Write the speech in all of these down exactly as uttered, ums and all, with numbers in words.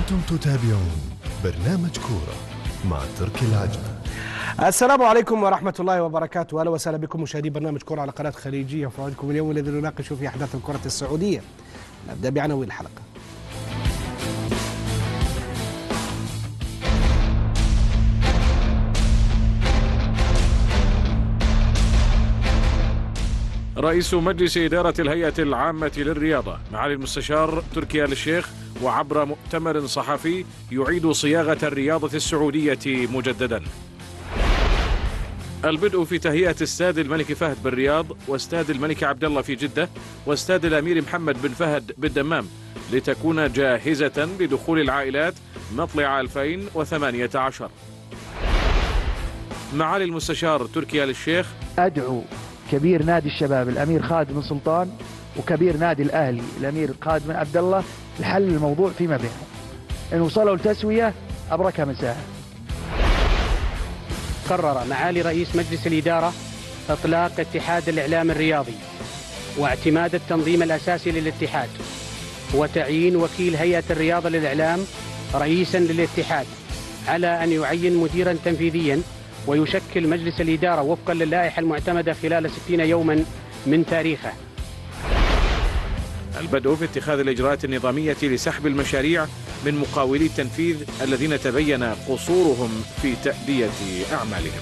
أنتم تتابعون برنامج كورة مع تركي العجمي. السلام عليكم ورحمة الله وبركاته، أهلا وسهلا بكم مشاهدي برنامج كورة على قناة خليجية. وفوائدكم اليوم الذي نناقش في أحداث الكرة السعودية. نبدأ بعناوين الحلقة. رئيس مجلس إدارة الهيئة العامة للرياضة معالي المستشار تركي آل الشيخ وعبر مؤتمر صحفي يعيد صياغة الرياضة السعودية مجددا. البدء في تهيئة استاد الملك فهد بالرياض واستاد الملك عبد الله في جدة واستاد الأمير محمد بن فهد بالدمام لتكون جاهزة لدخول العائلات مطلع ألفين وثمانية عشر. معالي المستشار تركي آل الشيخ: أدعو كبير نادي الشباب الأمير خالد بن سلطان وكبير نادي الأهلي الأمير خالد بن عبد الله لحل الموضوع فيما بينهم. إن وصلوا لتسوية أبركها مساها. قرر معالي رئيس مجلس الإدارة إطلاق اتحاد الإعلام الرياضي واعتماد التنظيم الأساسي للاتحاد وتعيين وكيل هيئة الرياضة للإعلام رئيسا للاتحاد، على أن يعين مديرا تنفيذيا ويشكل مجلس الإدارة وفقا للائحة المعتمدة خلال ستين يوما من تاريخه. البدء في اتخاذ الإجراءات النظامية لسحب المشاريع من مقاولي التنفيذ الذين تبين قصورهم في تأدية أعمالهم.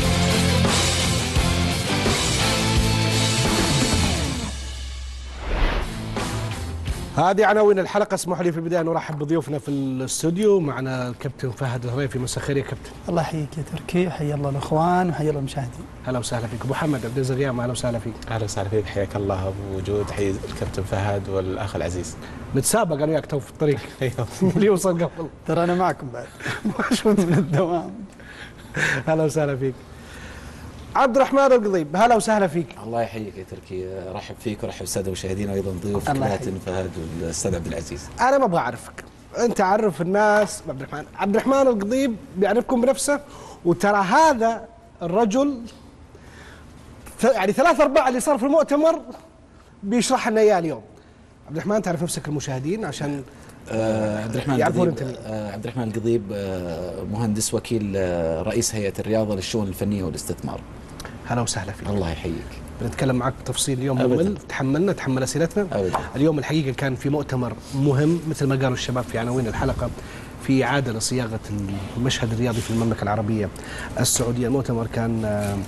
هذه عناوين الحلقة. اسمحوا لي في البداية نرحب بضيوفنا في الاستوديو. معنا الكابتن فهد الهريفي. مساء الخير يا كابتن. الله يحييك يا تركي، حيا الله الاخوان وحيا الله المشاهدين. اهلا وسهلا فيك. ابو محمد عبد الزريام، اهلا وسهلا فيك. اهلا وسهلا فيك، حياك الله بوجود حي الكابتن فهد والاخ العزيز. نتسابق انا وياك تو في الطريق. ايوه اللي يوصل قبل. ترى انا معكم بعد مشغول من الدوام. اهلا وسهلا فيك. عبد الرحمن القضيب، هلا وسهلا فيك. الله يحييك يا تركي، رحب فيك ورحب الساده المشاهدين وايضا ضيوف كابتن فهد والاستاذ عبد العزيز. انا ما ابغى اعرفك، انت عرف الناس. عبد الرحمن عبد الرحمن القضيب بيعرفكم بنفسه، وترى هذا الرجل يعني ثلاث ارباع اللي صار في المؤتمر بيشرح لنا اياه اليوم. عبد الرحمن تعرف نفسك المشاهدين عشان آه عبد الرحمن يعرفون القضيب. انت آه عبد الرحمن القضيب آه مهندس وكيل آه رئيس هيئة الرياضة للشؤون الفنية والاستثمار. هلا وسهلا فيك. الله يحييك. بنتكلم معك بتفصيل اليوم ممل، تحملنا تحمل اسئلتنا. أبداً. اليوم الحقيقه كان في مؤتمر مهم مثل ما قالوا الشباب في عناوين الحلقه، في اعاده لصياغه المشهد الرياضي في المملكه العربيه السعوديه. المؤتمر كان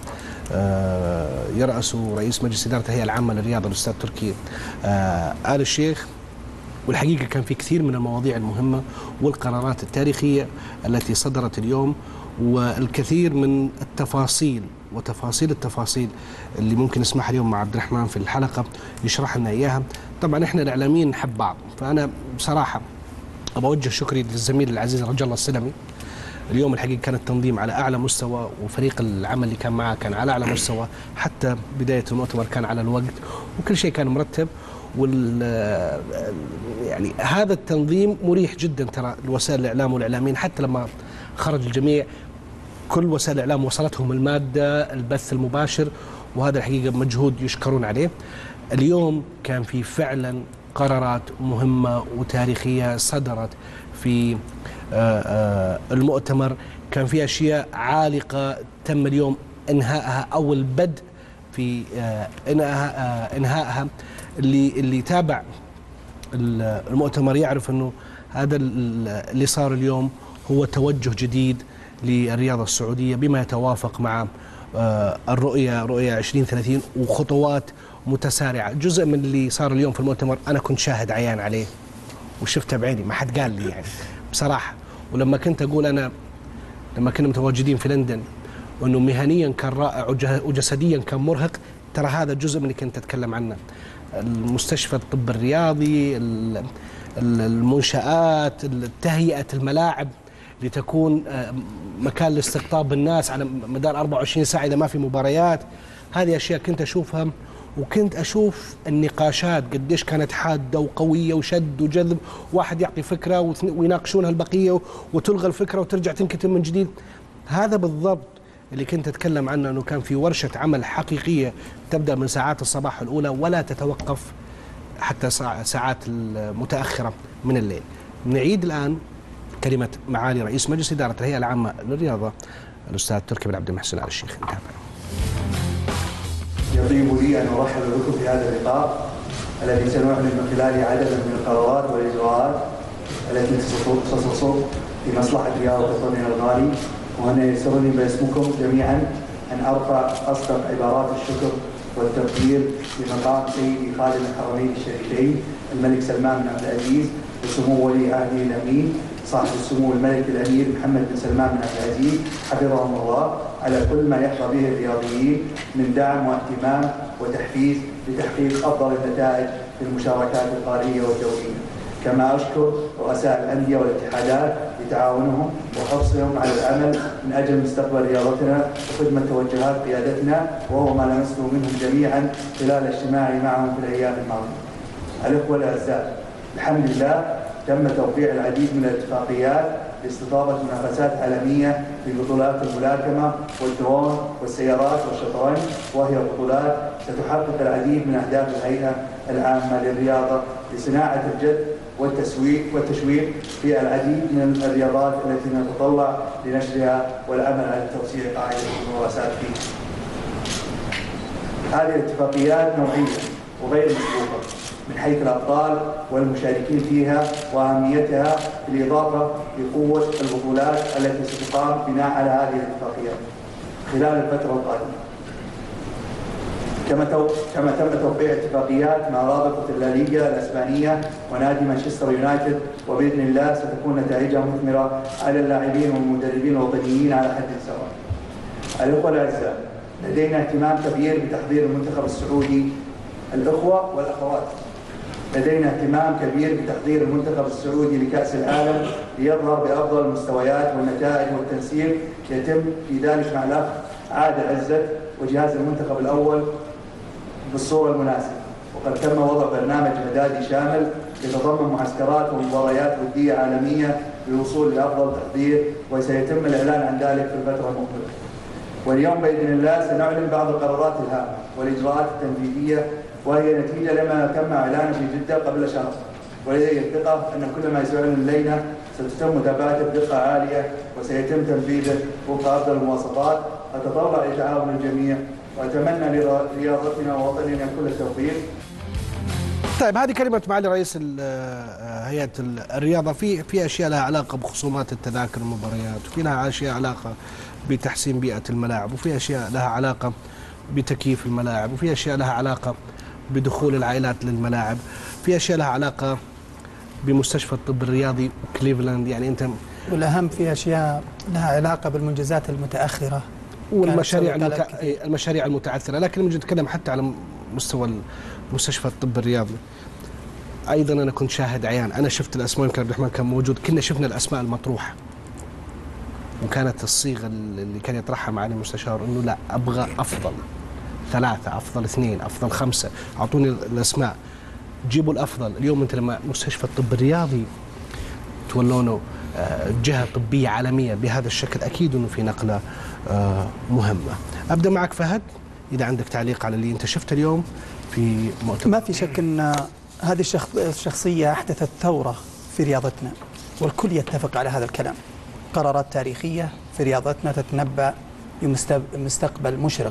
يرأسه رئيس مجلس اداره الهيئه العامه للرياضه الاستاذ تركي آل الشيخ، والحقيقه كان في كثير من المواضيع المهمه والقرارات التاريخيه التي صدرت اليوم، والكثير من التفاصيل وتفاصيل التفاصيل اللي ممكن نسمعها اليوم مع عبد الرحمن في الحلقه يشرح لنا اياها. طبعا احنا الاعلاميين نحب بعض، فانا بصراحه ابغى اوجه شكري للزميل العزيز رجل الله السلمي. اليوم الحقيقه كان التنظيم على اعلى مستوى، وفريق العمل اللي كان معه كان على اعلى مستوى، حتى بدايه المؤتمر كان على الوقت وكل شيء كان مرتب. وال يعني هذا التنظيم مريح جدا ترى لوسائل الاعلام والاعلاميين، حتى لما خرج الجميع كل وسائل الاعلام وصلتهم الماده البث المباشر، وهذا الحقيقه مجهود يشكرون عليه. اليوم كان في فعلا قرارات مهمه وتاريخيه صدرت في المؤتمر، كان في اشياء عالقه تم اليوم انهائها او البدء في انهائها انهائها اللي اللي تابع المؤتمر يعرف انه هذا اللي صار اليوم هو توجه جديد للرياضة السعودية بما يتوافق مع الرؤية رؤية عشرين ثلاثين وخطوات متسارعة. جزء من اللي صار اليوم في المؤتمر أنا كنت شاهد عيان عليه وشفته بعيني، ما حد قال لي يعني بصراحة. ولما كنت أقول أنا لما كنا متواجدين في لندن وأنه مهنيا كان رائع وجسديا كان مرهق، ترى هذا جزء من اللي كنت أتكلم عنه. المستشفى الطب الرياضي، المنشآت، تهيئة الملاعب لتكون مكان لاستقطاب الناس على مدار أربعة وعشرين ساعة إذا ما في مباريات. هذه أشياء كنت أشوفها، وكنت أشوف النقاشات قديش كانت حادة وقوية وشد وجذب، واحد يعطي فكرة ويناقشونها البقية وتلغى الفكرة وترجع تنكتب من جديد. هذا بالضبط اللي كنت أتكلم عنه، أنه كان في ورشة عمل حقيقية تبدأ من ساعات الصباح الأولى ولا تتوقف حتى ساعات المتأخرة من الليل. نعيد الآن كلمة معالي رئيس مجلس إدارة الهيئة العامة للرياضة الأستاذ تركي بن عبد المحسن آل الشيخ. نتابع. يطيب لي أن أرحب بكم في هذا اللقاء الذي سنعلن من خلاله عددا من القرارات والإجراءات التي ستصب في مصلحة رياضة وطننا الغالي، وأنا يسرني باسمكم جميعا أن أرفع أصدق عبارات الشكر والتقدير لمقام سيدي خادم الحرمين الشريفين الملك سلمان بن عبد العزيز وسمو ولي عهده الأمين صاحب السمو الملك الأمير محمد بن سلمان بن عبد العزيز حفظهم الله على كل ما يحظى به الرياضيين من دعم واهتمام وتحفيز لتحقيق أفضل النتائج في المشاركات القارية والدولية. كما أشكر رؤساء الأندية والاتحادات لتعاونهم وحرصهم على العمل من أجل مستقبل رياضتنا وخدمة توجهات قيادتنا، وهو ما لمسته منهم جميعا خلال اجتماعي معهم في الأيام الماضية. الأخوة الأعزاء، الحمد لله تم توقيع العديد من الاتفاقيات لاستضافة منافسات عالمية في بطولات الملاكمة والدرون والسيارات والشطرنج، وهي بطولات ستحقق العديد من أهداف الهيئة العامة للرياضة لصناعة الجد والتسويق والتشويق في العديد من الرياضات التي نتطلع لنشرها والعمل على توسيع قاعدة الممارسات فيها. هذه الاتفاقيات نوعية وغير مسبوقة من حيث الأبطال والمشاركين فيها وأهميتها، بالإضافة لقوة البطولات التي ستقام بناء على هذه الاتفاقيات خلال الفترة القادمة. كما تو... كما تم توقيع اتفاقيات مع رابطة الليغا الإسبانية ونادي مانشستر يونايتد، وبإذن الله ستكون نتائجها مثمرة على اللاعبين والمدربين الوطنيين على حد سواء. الأخوة الأعزاء، لدينا اهتمام كبير بتحضير المنتخب السعودي. الأخوة والأخوات، لدينا اهتمام كبير بتحضير المنتخب السعودي لكأس العالم ليظهر بأفضل المستويات والنتائج، والتنسيق يتم في ذلك مع الأخ عادل عزت وجهاز المنتخب الأول بالصورة المناسبة. وقد تم وضع برنامج إعدادي شامل يتضمن معسكرات ومباريات ودية عالمية للوصول لأفضل تحضير، وسيتم الإعلان عن ذلك في الفترة المقبلة. واليوم بإذن الله سنعلن بعض القرارات الهامة والإجراءات التنفيذية، وهي نتيجة لما تم إعلانه في جدة قبل شهر، ولدي الثقة أن كل ما سيعلن إلينا ستتم متابعته بدقة عالية وسيتم تنفيذه وفق أفضل المواصفات. أتطلع لتعاون الجميع وأتمنى لرياضتنا ووطننا كل التوفيق. طيب، هذه كلمة معالي رئيس هيئة الرياضة. في في أشياء لها علاقة بخصومات التذاكر المباريات، وفي لها أشياء علاقة بتحسين بيئة الملاعب، وفي أشياء لها علاقة بتكييف الملاعب، وفي أشياء لها علاقة بدخول العائلات للملاعب، في أشياء لها علاقة بمستشفى الطب الرياضي كليفلاند. يعني أنت والأهم في أشياء لها علاقة بالمنجزات المتأخرة والمشاريع المت... المشاريع المتعثرة. لكن لما نتكلم حتى على مستوى مستشفى الطب الرياضي، أيضا أنا كنت شاهد عيان، أنا شفت الأسماء، يمكن عبد الرحمن كان موجود، كنا شفنا الأسماء المطروحة، وكانت الصيغة اللي كان يطرحها معالي المستشار إنه لا، أبغى أفضل ثلاثة، أفضل اثنين، أفضل خمسة، أعطوني الأسماء، جيبوا الأفضل. اليوم أنت لما مستشفى الطب الرياضي تولونه جهة طبية عالمية بهذا الشكل، أكيد أنه في نقلة مهمة. أبدأ معك فهد، إذا عندك تعليق على اللي أنت شفته اليوم في مؤتمر. ما في شك أن هذه الشخصية أحدثت ثورة في رياضتنا، والكل يتفق على هذا الكلام. قرارات تاريخية في رياضتنا تتنبأ بمستقبل مشرق.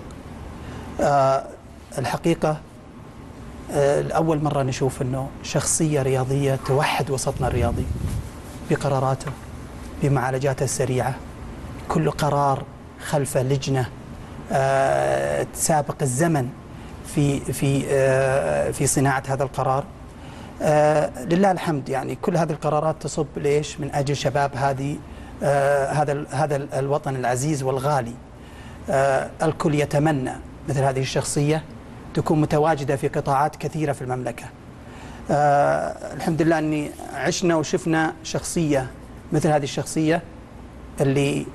أه الحقيقة أه لأول مرة نشوف أنه شخصية رياضية توحد وسطنا الرياضي بقراراته، بمعالجاته السريعة، كل قرار خلف لجنة أه تسابق الزمن في في أه في صناعة هذا القرار. أه لله الحمد، يعني كل هذه القرارات تصب ليش؟ من أجل شباب هذه أه هذا هذا الوطن العزيز والغالي. أه الكل يتمنى مثل هذه الشخصية تكون متواجدة في قطاعات كثيرة في المملكة. أه الحمد لله أني عشنا وشفنا شخصية مثل هذه الشخصية اللي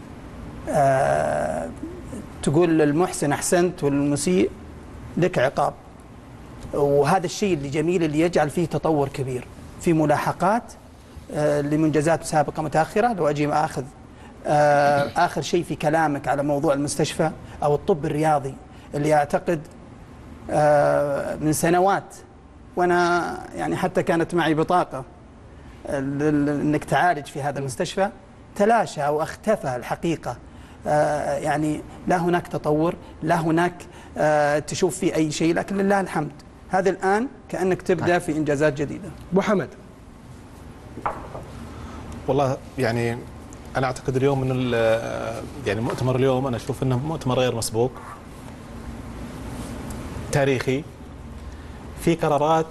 أه تقول للمحسن أحسنت والمسيء لك عقاب. وهذا الشيء اللي جميل اللي يجعل فيه تطور كبير في ملاحقات أه لمنجزات سابقة متأخرة. لو أجي أخذ أه آخر شيء في كلامك على موضوع المستشفى أو الطب الرياضي، اللي أعتقد أه من سنوات، وأنا يعني حتى كانت معي بطاقة أنك تعالج في هذا المستشفى تلاشى أو اختفى الحقيقة. يعني لا هناك تطور، لا هناك تشوف في أي شيء، لكن لله الحمد هذا الآن كأنك تبدأ في إنجازات جديدة. أبو حمد. والله يعني أنا أعتقد اليوم من يعني مؤتمر اليوم أنا أشوف أنه مؤتمر غير مسبوق، تاريخي، في قرارات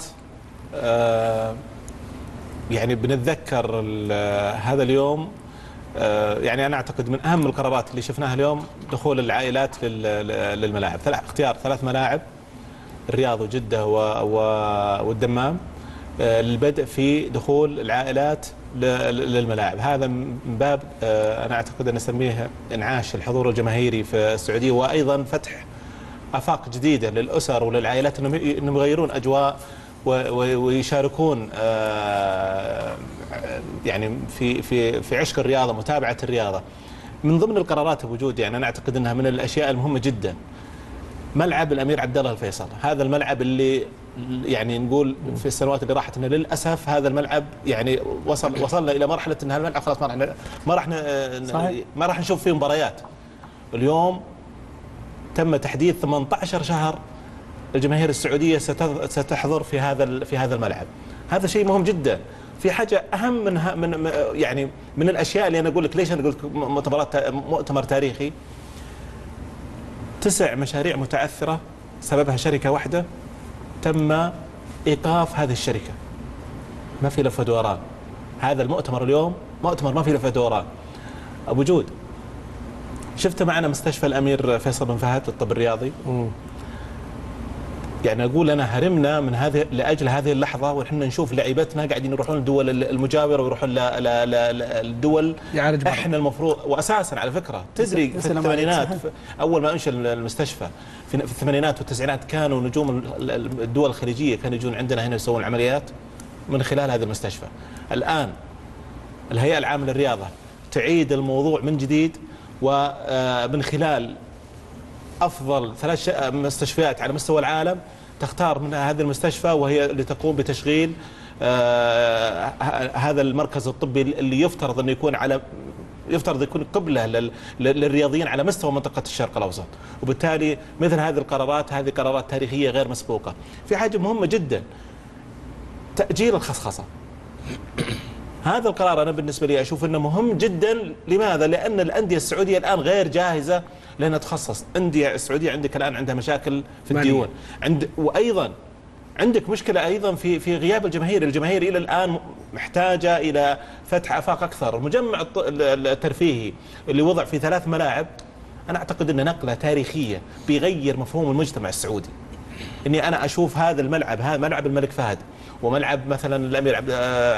يعني بنتذكر هذا اليوم. يعني أنا أعتقد من أهم القرارات اللي شفناها اليوم دخول العائلات للملاعب، اختيار ثلاث ملاعب، الرياض وجدة والدمام، للبدء في دخول العائلات للملاعب. هذا من باب أنا أعتقد أن نسميه إنعاش الحضور الجماهيري في السعودية، وأيضا فتح آفاق جديدة للأسر وللعائلات أنهم يغيرون أجواء ويشاركون يعني في في في عشق الرياضة، متابعة الرياضة. من ضمن القرارات بوجود يعني أنا أعتقد أنها من الأشياء المهمة جدا ملعب الأمير عبد الله الفيصل. هذا الملعب اللي يعني نقول في السنوات اللي راحت انه للاسف هذا الملعب يعني وصل وصلنا الى مرحله ان هالملعب خلاص ما راح ما راح ما راح نشوف فيه مباريات. اليوم تم تحديد ثمانية عشر شهر الجماهير السعوديه ستحضر في هذا في هذا الملعب. هذا شيء مهم جدا. في حاجه اهم من من يعني من الاشياء اللي انا اقول لك ليش انا قلت مؤتمرات مؤتمر تاريخي. تسع مشاريع متعثره سببها شركه واحده تم ايقاف هذه الشركه. ما في لف ودوران. هذا المؤتمر اليوم مؤتمر ما في لف ودوران. ابو جود، شفت معنا مستشفى الامير فيصل بن فهد للطب الرياضي؟ مم. يعني اقول انا هرمنا من هذه لاجل هذه اللحظه ونحن نشوف لعيبتنا قاعدين يروحون الدول المجاوره ويروحون للدول احنا المفروض. واساسا على فكره تدري في الثمانينات اول ما انشا المستشفى في الثمانينات والتسعينات كانوا نجوم الدول الخليجيه كانوا يجون عندنا هنا يسوون عمليات من خلال هذا المستشفى. الان الهيئه العامه للرياضه تعيد الموضوع من جديد ومن خلال أفضل ثلاث مستشفيات على مستوى العالم تختار من هذه المستشفى وهي اللي تقوم بتشغيل آه هذا المركز الطبي اللي يفترض أنه يكون على يفترض يكون قبلة للرياضيين على مستوى منطقة الشرق الأوسط. وبالتالي مثل هذه القرارات هذه قرارات تاريخية غير مسبوقة. في حاجة مهمة جدا، تأجيل الخصخصة. هذا القرار أنا بالنسبة لي أشوف أنه مهم جدا. لماذا؟ لأن الأندية السعودية الآن غير جاهزة لأنها تخصص. أندية السعودية عندك الآن عندها مشاكل في الديون، عند وأيضا عندك مشكلة أيضا في في غياب الجماهير. الجماهير إلى الآن محتاجة إلى فتح آفاق أكثر. المجمع الترفيهي اللي وضع في ثلاث ملاعب أنا أعتقد أنه نقلة تاريخية بيغير مفهوم المجتمع السعودي. إني أنا أشوف هذا الملعب، هذا ملعب الملك فهد وملعب مثلا الأمير عبد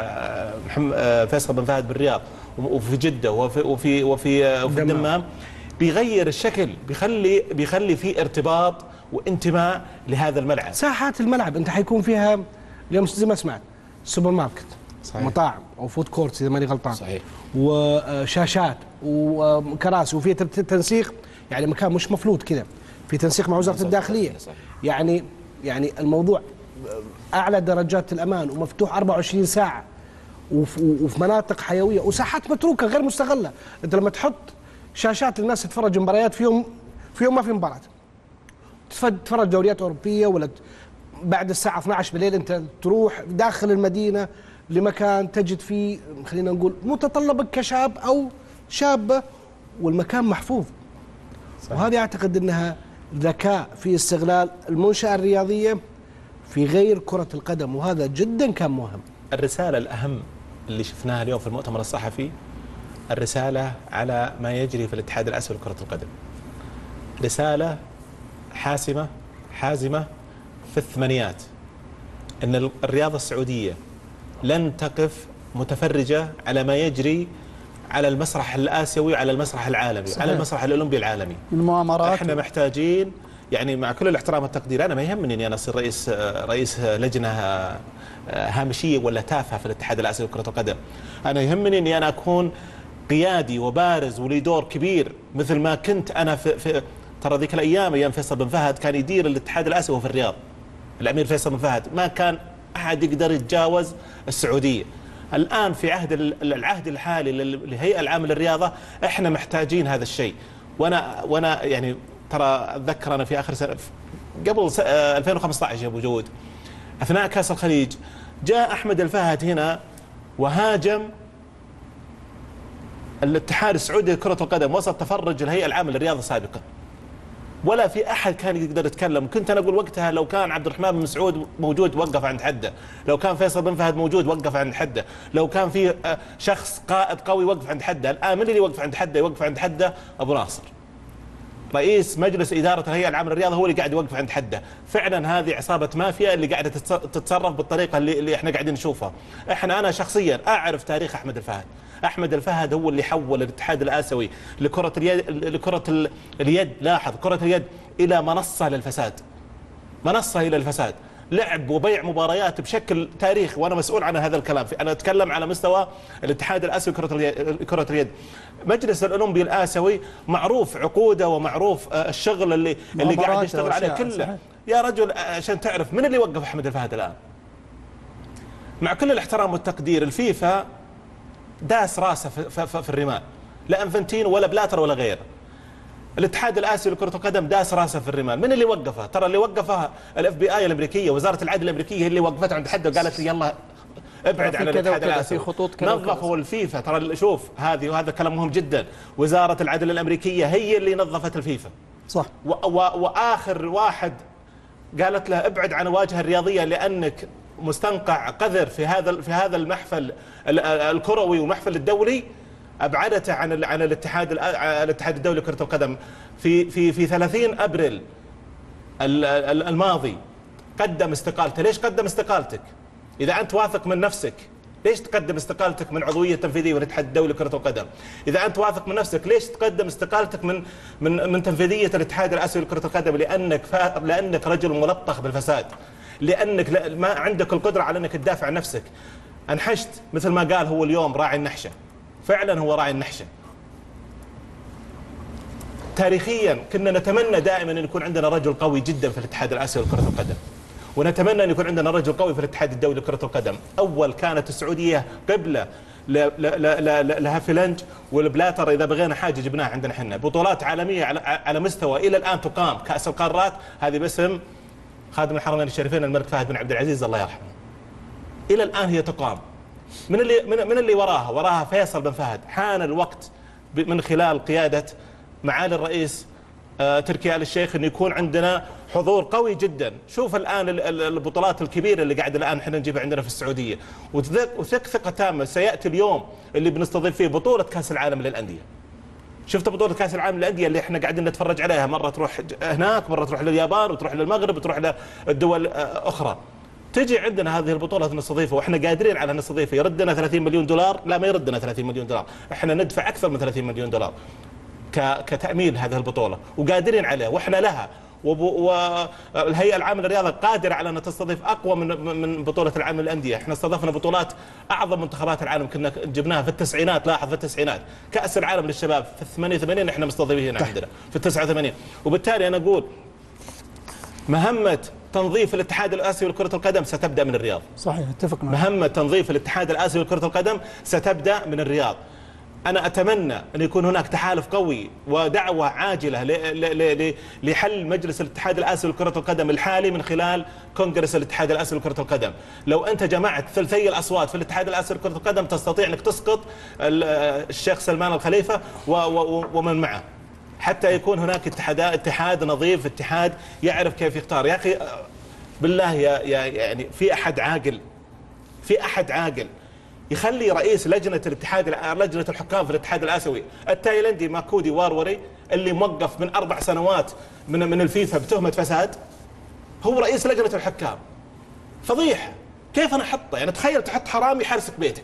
محمد فيصل بن فهد بالرياض وفي جدة وفي وفي وفي, وفي الدمام، بيغير الشكل، بيخلي بيخلي في ارتباط وانتماء لهذا الملعب. ساحات الملعب انت حيكون فيها اليوم زي ما سمعت سوبر ماركت، صحيح. مطاعم او فود كورت اذا ماني غلطان، صحيح. وشاشات وكراسي وفي تنسيق، يعني مكان مش مفلوت كذا، في تنسيق مع وزارة الداخلية. صحيح. يعني يعني الموضوع اعلى درجات الامان ومفتوح أربعة وعشرين ساعة وفي مناطق حيوية وساحات متروكة غير مستغلة. انت لما تحط شاشات للناس تتفرج مباريات في يوم في يوم ما في مباراة، تتفرج دوريات أوروبية ولا بعد الساعة اثنعش عشر بالليل انت تروح داخل المدينة لمكان تجد فيه خلينا نقول متطلبك كشاب أو شابة والمكان محفوظ. صحيح. وهذه أعتقد أنها ذكاء في استغلال المنشأة الرياضية في غير كرة القدم، وهذا جدا كان مهم. الرسالة الأهم اللي شفناها اليوم في المؤتمر الصحفي الرسالة على ما يجري في الاتحاد الآسيوي لكرة القدم. رسالة حاسمة حازمة في الثمانيات أن الرياضة السعودية لن تقف متفرجة على ما يجري على المسرح الآسيوي على المسرح العالمي. صحيح. على المسرح الأولمبي العالمي. المؤامرات. احنا محتاجين يعني مع كل الاحترام والتقدير، أنا ما يهمني أني أنا أصير رئيس رئيس لجنة هامشية ولا تافهة في الاتحاد الآسيوي لكرة القدم. أنا يهمني أني أنا أكون قيادي وبارز ولي دور كبير مثل ما كنت أنا في, في ترى ذيك الأيام أيام فيصل بن فهد كان يدير الاتحاد الآسيوي في الرياض. الأمير فيصل بن فهد ما كان أحد يقدر يتجاوز السعودية. الآن في عهد العهد الحالي للهيئة العامة للرياضة احنا محتاجين هذا الشيء. وانا وانا يعني ترى اتذكر انا في اخر سنه قبل ألفين وخمسة عشر يا ابو جود اثناء كاس الخليج جاء احمد الفهد هنا وهاجم الاتحاد السعودي لكرة القدم وسط تفرج الهيئة العامة للرياضة سابقا، ولا في احد كان يقدر يتكلم. كنت انا اقول وقتها لو كان عبد الرحمن بن مسعود موجود وقف عند حده، لو كان فيصل بن فهد موجود وقف عند حده، لو كان في شخص قائد قوي وقف عند حده. الان من اللي يوقف عند حده؟ يوقف عند حده ابو ناصر رئيس مجلس إدارة الهيئة العامة للرياضة، هو اللي قاعد يوقف عند حده. فعلا هذه عصابة مافيا اللي قاعدة تتصرف بالطريقة اللي, اللي احنا قاعدين نشوفها. احنا انا شخصيا اعرف تاريخ احمد الفهد. احمد الفهد هو اللي حول الاتحاد الآسيوي لكرة اليد لكرة اليد لاحظ كرة اليد الى منصة للفساد. منصة الى الفساد. لعب وبيع مباريات بشكل تاريخي، وانا مسؤول عن هذا الكلام. انا اتكلم على مستوى الاتحاد الاسيوي لكرة اليد. مجلس الاولمبي الاسيوي معروف عقوده ومعروف الشغل اللي اللي قاعد يشتغل عليه كله. صحيح. يا رجل عشان تعرف من اللي وقف احمد الفهد الان. مع كل الاحترام والتقدير، الفيفا داس راسه في, في, في الرمال، لا انفنتينو ولا بلاتر ولا غيره. الاتحاد الاسيوي لكرة القدم داس راسه في الرمال. من اللي وقفه؟ ترى اللي وقفها الاف بي اي الامريكيه، وزاره العدل الامريكيه هي اللي وقفته عند حده وقالت لي يلا ابعد عن الاتحاد الاسيوي. نظفوا الفيفا. ترى شوف هذه، وهذا كلام مهم جدا، وزاره العدل الامريكيه هي اللي نظفت الفيفا. صح. و و واخر واحد قالت له ابعد عن الواجهه الرياضيه لانك مستنقع قذر في هذا في هذا المحفل الكروي ومحفل الدولي، ابعدته عن عن الاتحاد الاتحاد الدولي لكرة القدم. في في في ثلاثين ابريل الماضي قدم استقالته. ليش قدم استقالتك؟ اذا انت واثق من نفسك ليش تقدم استقالتك من عضويه تنفيذيه والاتحاد الدولي لكرة القدم؟ اذا انت واثق من نفسك ليش تقدم استقالتك من من من تنفيذيه الاتحاد الاسيوي لكرة القدم؟ لانك لانك رجل ملطخ بالفساد، لانك ما عندك القدره على انك تدافع عن نفسك. انحشت مثل ما قال هو اليوم راعي النحشه. فعلا هو راعي النحشه. تاريخيا كنا نتمنى دائما ان يكون عندنا رجل قوي جدا في الاتحاد الاسيوي لكرة القدم، ونتمنى ان يكون عندنا رجل قوي في الاتحاد الدولي لكرة القدم. اول كانت السعوديه قبله لهافلنج والبلاتر، اذا بغينا حاجه جبناها عندنا احنا. بطولات عالميه على مستوى الى الان تقام، كاس القارات هذه باسم خادم الحرمين الشريفين الملك فهد بن عبد العزيز الله يرحمه. الى الان هي تقام. من اللي من, من اللي وراها؟ وراها فيصل بن فهد. حان الوقت من خلال قياده معالي الرئيس آه تركي آل الشيخ ان يكون عندنا حضور قوي جدا. شوف الان البطولات الكبيره اللي قاعد الان احنا نجيبها عندنا في السعوديه، وثق ثقه تامه سياتي اليوم اللي بنستضيف فيه بطوله كاس العالم للانديه. شفت بطوله كاس العالم للانديه اللي احنا قاعدين نتفرج عليها، مره تروح هناك، مره تروح لليابان، وتروح للمغرب، وتروح للدول اخرى. تجي عندنا هذه البطوله نستضيفها واحنا قادرين على نستضيفها. يردنا ثلاثين مليون دولار؟ لا، ما يردنا ثلاثين مليون دولار، احنا ندفع اكثر من ثلاثين مليون دولار كتامين هذه البطوله، وقادرين عليها واحنا لها. والهيئه العامه للرياضه قادره على ان تستضيف اقوى من من بطوله العالم للانديه. احنا استضفنا بطولات اعظم منتخبات العالم، كنا جبناها في التسعينات. لاحظ في التسعينات كاس العالم للشباب في ثمانية وثمانين احنا مستضيفين عندنا في التسعة وثمانين. وبالتالي انا اقول مهمه تنظيف الاتحاد الاسيوي لكرة القدم ستبدا من الرياض. صحيح، اتفق معك. مهمه تنظيف الاتحاد الاسيوي لكرة القدم ستبدا من الرياض. أنا أتمنى أن يكون هناك تحالف قوي ودعوة عاجلة لحل مجلس الاتحاد الآسيوي لكرة القدم الحالي من خلال كونغرس الاتحاد الآسيوي لكرة القدم. لو أنت جمعت ثلثي الأصوات في الاتحاد الآسيوي لكرة القدم تستطيع أنك تسقط الشيخ سلمان الخليفة ومن معه، حتى يكون هناك اتحاد اتحاد نظيف، اتحاد يعرف كيف يختار. يا أخي بالله يا يعني في أحد عاقل في أحد عاقل يخلي رئيس لجنة الاتحاد لجنة الحكام في الاتحاد الآسيوي التايلندي ماكودي واروري اللي موقف من أربع سنوات من من الفيفا بتهمة فساد هو رئيس لجنة الحكام؟ فضيحة. كيف أنا أحطه؟ يعني تخيل تحط حرامي يحرسك بيتك.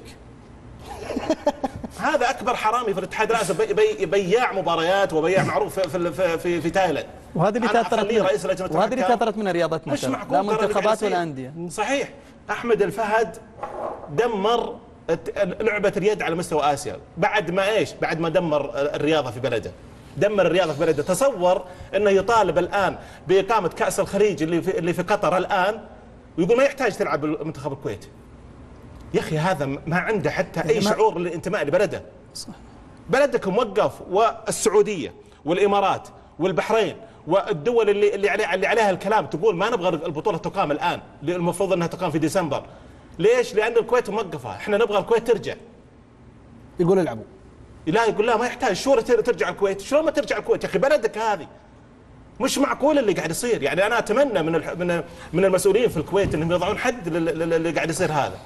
هذا أكبر حرامي في الاتحاد الآسيوي، بي بياع مباريات وبياع معروف في في في, في تايلاند. وهذا اللي تاثرت منه رئيس لجنة وهذا اللي تاثرت منه رياضتنا، مش معقول. لا منتخبات ولا أندية. صحيح. أحمد الفهد دمر لعبة اليد على مستوى آسيا بعد ما ايش؟ بعد ما دمر الرياضة في بلده. دمر الرياضة في بلده. تصور انه يطالب الان بإقامة كأس الخليج اللي في اللي في قطر الان، ويقول ما يحتاج تلعب منتخب الكويت. يا اخي هذا ما عنده حتى اي شعور للانتماء لبلده. صح. بلدك موقف، والسعوديه والامارات والبحرين والدول اللي اللي عليها اللي عليها الكلام تقول ما نبغى البطوله تقام الان، المفروض انها تقام في ديسمبر. ليش؟ لان الكويت موقفه، احنا نبغى الكويت ترجع. يقول العبوا. لا يقول لا ما يحتاج، شو ترجع الكويت؟ شلون ما ترجع الكويت يا اخي؟ بلدك هذه. مش معقول اللي قاعد يصير، يعني انا اتمنى من من من المسؤولين في الكويت انهم يضعون حد اللي قاعد يصير هذا.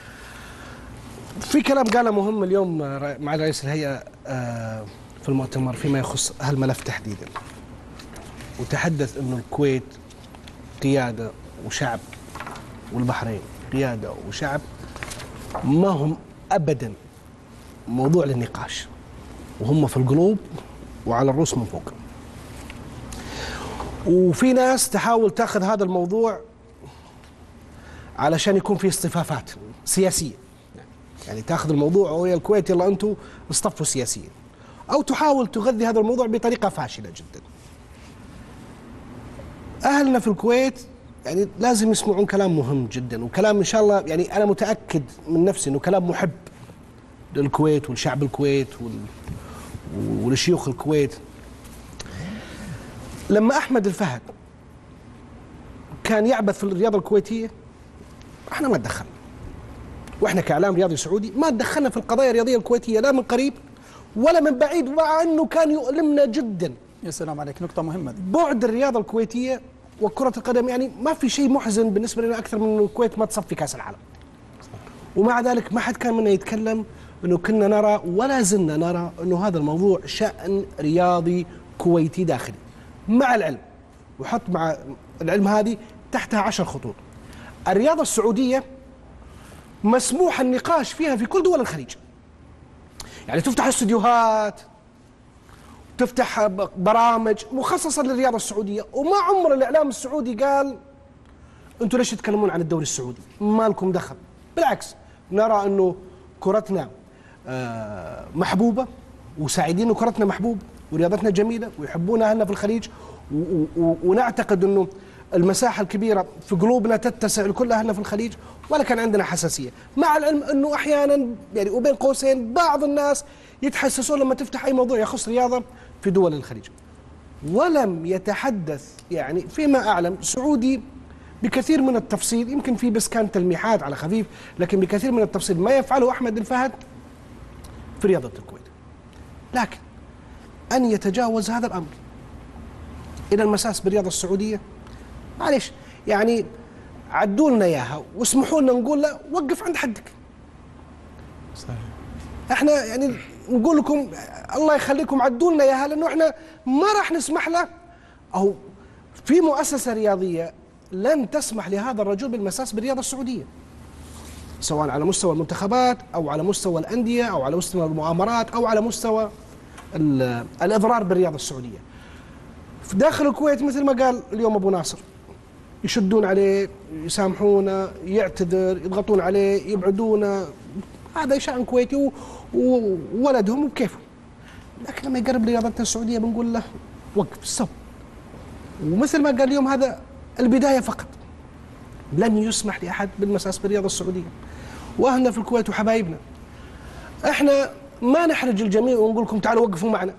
في كلام قاله مهم اليوم مع رئيس الهيئه في المؤتمر فيما يخص هالملف تحديدا، وتحدث انه الكويت قياده وشعب والبحرين قياده وشعب ما هم ابدا موضوع للنقاش، وهم في القلوب وعلى الرؤوس من فوق. وفي ناس تحاول تاخذ هذا الموضوع علشان يكون في اصطفافات سياسيه، يعني تاخذ الموضوع ويا الكويت يلا انتم اصطفوا سياسيا، او تحاول تغذي هذا الموضوع بطريقه فاشله جدا. اهلنا في الكويت يعني لازم يسمعون كلام مهم جدا، وكلام ان شاء الله يعني انا متاكد من نفسي انه كلام محب للكويت والشعب الكويت ولشيوخ الكويت. لما احمد الفهد كان يعبث في الرياضه الكويتيه احنا ما تدخلنا، واحنا كاعلام رياضي سعودي ما تدخلنا في القضايا الرياضيه الكويتيه لا من قريب ولا من بعيد، مع انه كان يؤلمنا جدا. يا سلام عليك، نقطه مهمه دي. بعد الرياضه الكويتيه وكره القدم، يعني ما في شيء محزن بالنسبه لنا اكثر من الكويت ما تصفي كاس العالم. ومع ذلك ما حد كان منا يتكلم انه كنا نرى ولا زلنا نرى انه هذا الموضوع شأن رياضي كويتي داخلي. مع العلم، وحط مع العلم هذه تحتها عشر خطوط. الرياضة السعودية مسموح النقاش فيها في كل دول الخليج. يعني تفتح استديوهات، تفتح برامج مخصصة للرياضة السعودية، وما عمر الإعلام السعودي قال أنتم ليش تتكلمون عن الدوري السعودي؟ ما لكم دخل. بالعكس، نرى أنه كرتنا محبوبة وسعيدين أنه كرتنا محبوبة ورياضتنا جميلة ويحبونها أهلنا في الخليج، ونعتقد أنه المساحة الكبيرة في قلوبنا تتسع لكل أهلنا في الخليج، ولا كان عندنا حساسية. مع العلم أنه أحيانا يعني وبين قوسين بعض الناس يتحسسون لما تفتح أي موضوع يخص رياضة في دول الخليج. ولم يتحدث يعني فيما أعلم سعودي بكثير من التفصيل، يمكن في بس كان تلميحات على خفيف، لكن بكثير من التفصيل ما يفعله أحمد الفهد في رياضة الكويت. لكن أن يتجاوز هذا الأمر إلى المساس بالرياضة السعودية، معليش يعني عدوا لنا إياها واسمحوا لنا نقول لا وقف عند حدك. صحيح. احنا يعني نقول لكم الله يخليكم عدوا لنا إياها، لأنه احنا ما راح نسمح له، أو في مؤسسة رياضية لن تسمح لهذا الرجل بالمساس بالرياضة السعودية، سواء على مستوى المنتخبات أو على مستوى الأندية أو على مستوى المؤامرات أو على مستوى الإضرار بالرياضة السعودية. في داخل الكويت مثل ما قال اليوم أبو ناصر، يشدون عليه، يسامحونه، يعتذر، يضغطون عليه، يبعدونه، هذا شأن كويتي وولدهم وبكيفهم. لكن لما يقرب لرياضتنا السعودية بنقول له وقف استو. ومثل ما قال اليوم هذا البداية فقط، لن يسمح لأحد بالمساس بالرياضة السعودية. وأهلنا في الكويت وحبايبنا، احنا ما نحرج الجميع ونقول لكم تعالوا وقفوا معنا.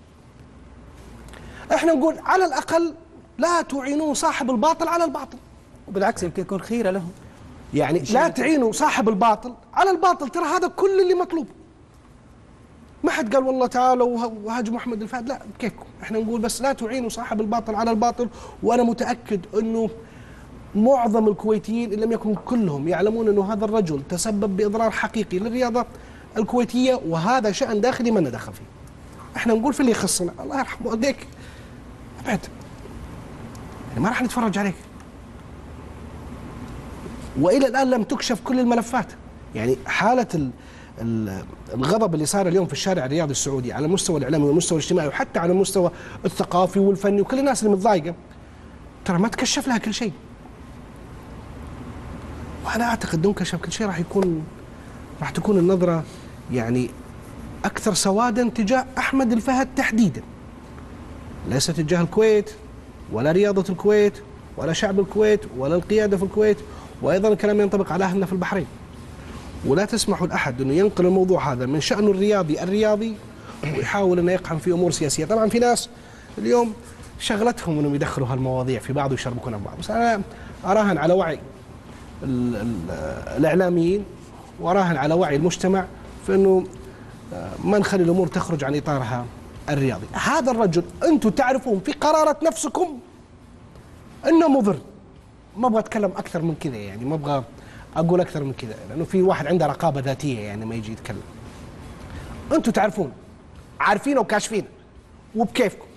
احنا نقول على الأقل لا تعينوا صاحب الباطل على الباطل، وبالعكس يمكن يكون خيرة لهم. يعني لا تعينوا صاحب الباطل على الباطل، ترى هذا كل اللي مطلوب. ما حد قال والله تعالوا وهاجموا أحمد الفهد، لا كيفكم. احنا نقول بس لا تعينوا صاحب الباطل على الباطل. وأنا متأكد أنه معظم الكويتيين إن لم يكن كلهم يعلمون أنه هذا الرجل تسبب بإضرار حقيقي للرياضة الكويتية، وهذا شأن داخلي ما ندخل فيه. احنا نقول في اللي يخصنا، الله يرحمه والديك ابعد، يعني ما راح نتفرج عليك. والى الان لم تكشف كل الملفات. يعني حاله الغضب اللي صار اليوم في الشارع الرياضي السعودي على المستوى الاعلامي والمستوى الاجتماعي وحتى على المستوى الثقافي والفني وكل الناس اللي متضايقه، ترى ما تكشف لها كل شيء. وانا اعتقد لو كشف كل شيء راح يكون راح تكون النظره يعني اكثر سوادا تجاه احمد الفهد تحديدا، ليس تجاه الكويت ولا رياضه الكويت ولا شعب الكويت ولا القياده في الكويت. وايضا الكلام ينطبق على اهلنا في البحرين. ولا تسمحوا لأحد أنه ينقل الموضوع هذا من شأنه الرياضي الرياضي ويحاول أنه يقحم في أمور سياسية. طبعا في ناس اليوم شغلتهم أنهم يدخلوا هالمواضيع في بعض ويشربكون بعض، بس أنا أراهن على وعي ال ال الإعلاميين وأراهن على وعي المجتمع في أنه ما نخلي الأمور تخرج عن إطارها الرياضي. هذا الرجل أنتم تعرفون في قرارة نفسكم أنه مضر. ما أبغى أتكلم أكثر من كذا، يعني ما أبغى أقول أكثر من كذا، لأنه في واحد عنده رقابة ذاتية يعني ما يجي يتكلم. أنتم تعرفون، عارفين وكاشفين وبكيفكم،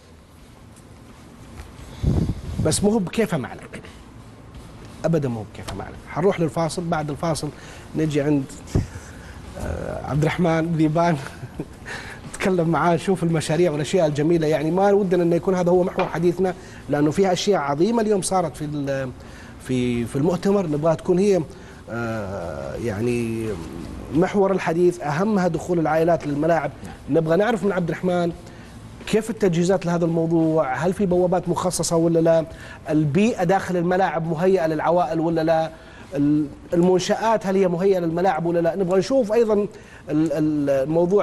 بس مو هو بكيفه معنا، أبدا مو بكيفه معنا. حنروح للفاصل، بعد الفاصل نجي عند عبد الرحمن ذيبان نتكلم معاه نشوف المشاريع والاشياء الجميله. يعني ما ودنا انه يكون هذا هو محور حديثنا، لانه فيها اشياء عظيمه اليوم صارت في في في المؤتمر، نبغاها تكون هي يعني محور الحديث، اهمها دخول العائلات للملاعب. نبغى نعرف من عبد الرحمن كيف التجهيزات لهذا الموضوع، هل في بوابات مخصصه ولا لا، البيئه داخل الملاعب مهيئه للعوائل ولا لا، المنشآت هل هي مهيئة للملاعب ولا لا. نبغى نشوف أيضا الموضوع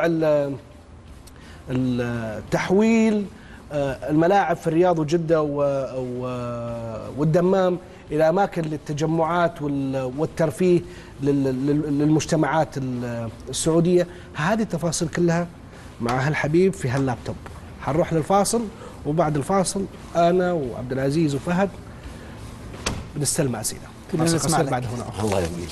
التحويل الملاعب في الرياض وجدة والدمام إلى أماكن للتجمعات والترفيه للمجتمعات السعودية. هذه التفاصيل كلها مع هالحبيب في هاللابتوب. حنروح للفاصل، وبعد الفاصل أنا وعبد العزيز وفهد بنستلم أسئلة. نسمع بعد هنا. الله يبقيك.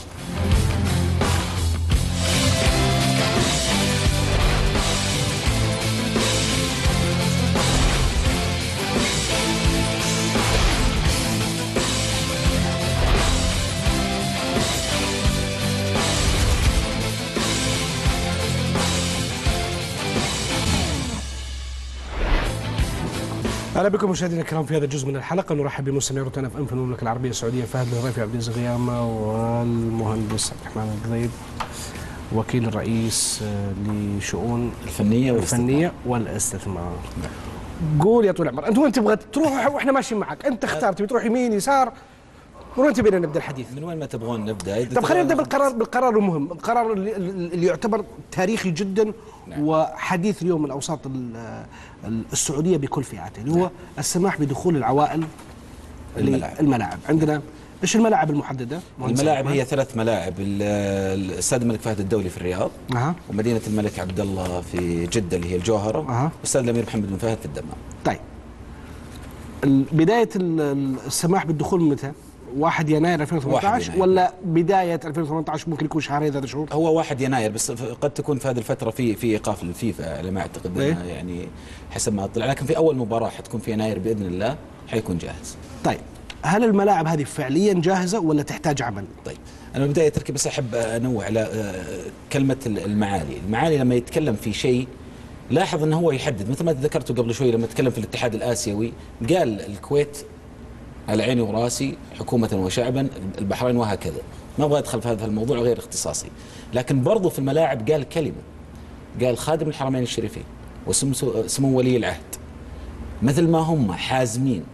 اهلا بكم مشاهدينا الكرام في هذا الجزء من الحلقه. نرحب بمستمعي روتانا اف ام في المملكه العربيه السعوديه، فهد الهريفي، عبد العزيز غيامه، والمهندس عبد الرحمن القضيب وكيل الرئيس لشؤون الفنيه الفنيه والاستثمار. قول يا طول العمر، انت وين تبغى تروح واحنا ماشيين معك؟ انت اختار تبي تروح يمين يسار، من وين تبينا نبدا الحديث؟ من وين ما تبغون نبدا؟ طب خلينا نبدا بالقرار بالقرار المهم، القرار اللي, اللي يعتبر تاريخي جدا. نعم. وحديث اليوم من اوساط السعوديه بكل فئاته، اللي هو نعم. السماح بدخول العوائل الملاعب. الملاعب عندنا ايش الملاعب المحدده؟ الملاعب هي ثلاث ملاعب، الاستاد الملك فهد الدولي في الرياض، أه. ومدينه الملك عبد الله في جده اللي هي الجوهره، أه. واستاد الامير محمد بن فهد في الدمام. طيب بدايه السماح بالدخول متى؟ واحد يناير ألفين وثمانية عشر يناير. ولا بداية ألفين وثمانية عشر ممكن يكون شهرين ثلاث شهور؟ هو واحد يناير، بس قد تكون في هذه الفترة في في إيقاف للفيفا على ما أعتقد. إيه؟ يعني حسب ما أطلع، لكن في أول مباراة حتكون في يناير بإذن الله حيكون جاهز. طيب هل الملاعب هذه فعليا جاهزة ولا تحتاج عمل؟ طيب أنا بداية تركي بس أحب أنوع على كلمة المعالي. المعالي لما يتكلم في شيء لاحظ أنه هو يحدد، مثل ما ذكرته قبل شوي لما تكلم في الاتحاد الآسيوي قال الكويت على عيني وراسي حكومة وشعبا، البحرين وهكذا. ما أبغى أدخل في هذا الموضوع غير اختصاصي، لكن برضو في الملاعب قال كلمة، قال خادم الحرمين الشريفين وسمو ولي العهد مثل ما هم حازمين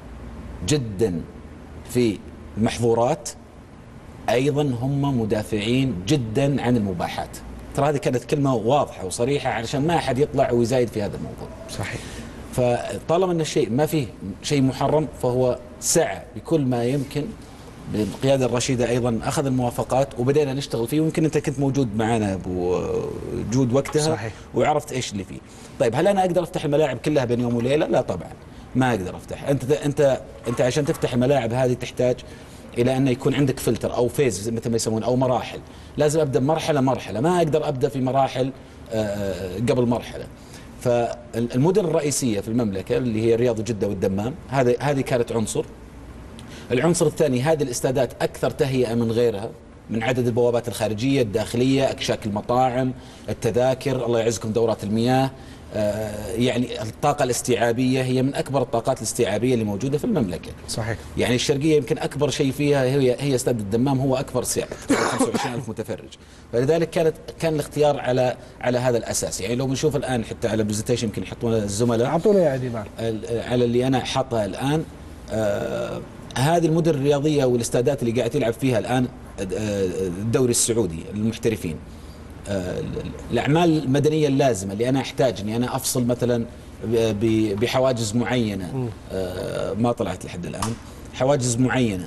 جدا في المحظورات، أيضا هم مدافعين جدا عن المباحات. ترى هذه كانت كلمة واضحة وصريحة علشان ما أحد يطلع ويزايد في هذا الموضوع. صحيح. فطالما أن الشيء ما فيه شيء محرم فهو سعى بكل ما يمكن. بالقيادة الرشيدة أيضا أخذ الموافقات وبدأنا نشتغل فيه، ويمكن أنت كنت موجود معنا أبو جود وقتها. صحيح. وعرفت إيش اللي فيه. طيب هل أنا أقدر أفتح الملاعب كلها بين يوم وليلة؟ لا طبعا ما أقدر أفتح. أنت أنت أنت عشان تفتح الملاعب هذه تحتاج إلى أن يكون عندك فلتر أو فيز مثل ما يسمون أو مراحل. لازم أبدأ مرحلة مرحلة، ما أقدر أبدأ في مراحل قبل مرحلة. فالمدن الرئيسية في المملكة اللي هي الرياض وجدة والدمام، هذه هذه كانت عنصر. العنصر الثاني هذه الاستادات أكثر تهيئة من غيرها من عدد البوابات الخارجية الداخلية، أكشاك المطاعم، التذاكر، الله يعزكم دورات المياه. آه يعني الطاقة الاستيعابية هي من أكبر الطاقات الاستيعابية اللي موجودة في المملكة. صحيح. يعني الشرقية يمكن أكبر شيء فيها هي هي استاد الدمام، هو أكبر سعة خمسة وعشرين ألف متفرج. فلذلك كانت كان الاختيار على على هذا الأساس. يعني لو بنشوف الآن حتى على برزنتيشن يمكن يحطون الزملاء، أعطونا يا عديمان على اللي أنا حاطها الآن. آه هذه المدن الرياضية والاستادات اللي قاعد يلعب فيها الآن الدوري السعودي المحترفين، الأعمال المدنية اللازمة اللي أنا أحتاج أني أنا أفصل مثلا بحواجز معينة ما طلعت لحد الآن، حواجز معينة،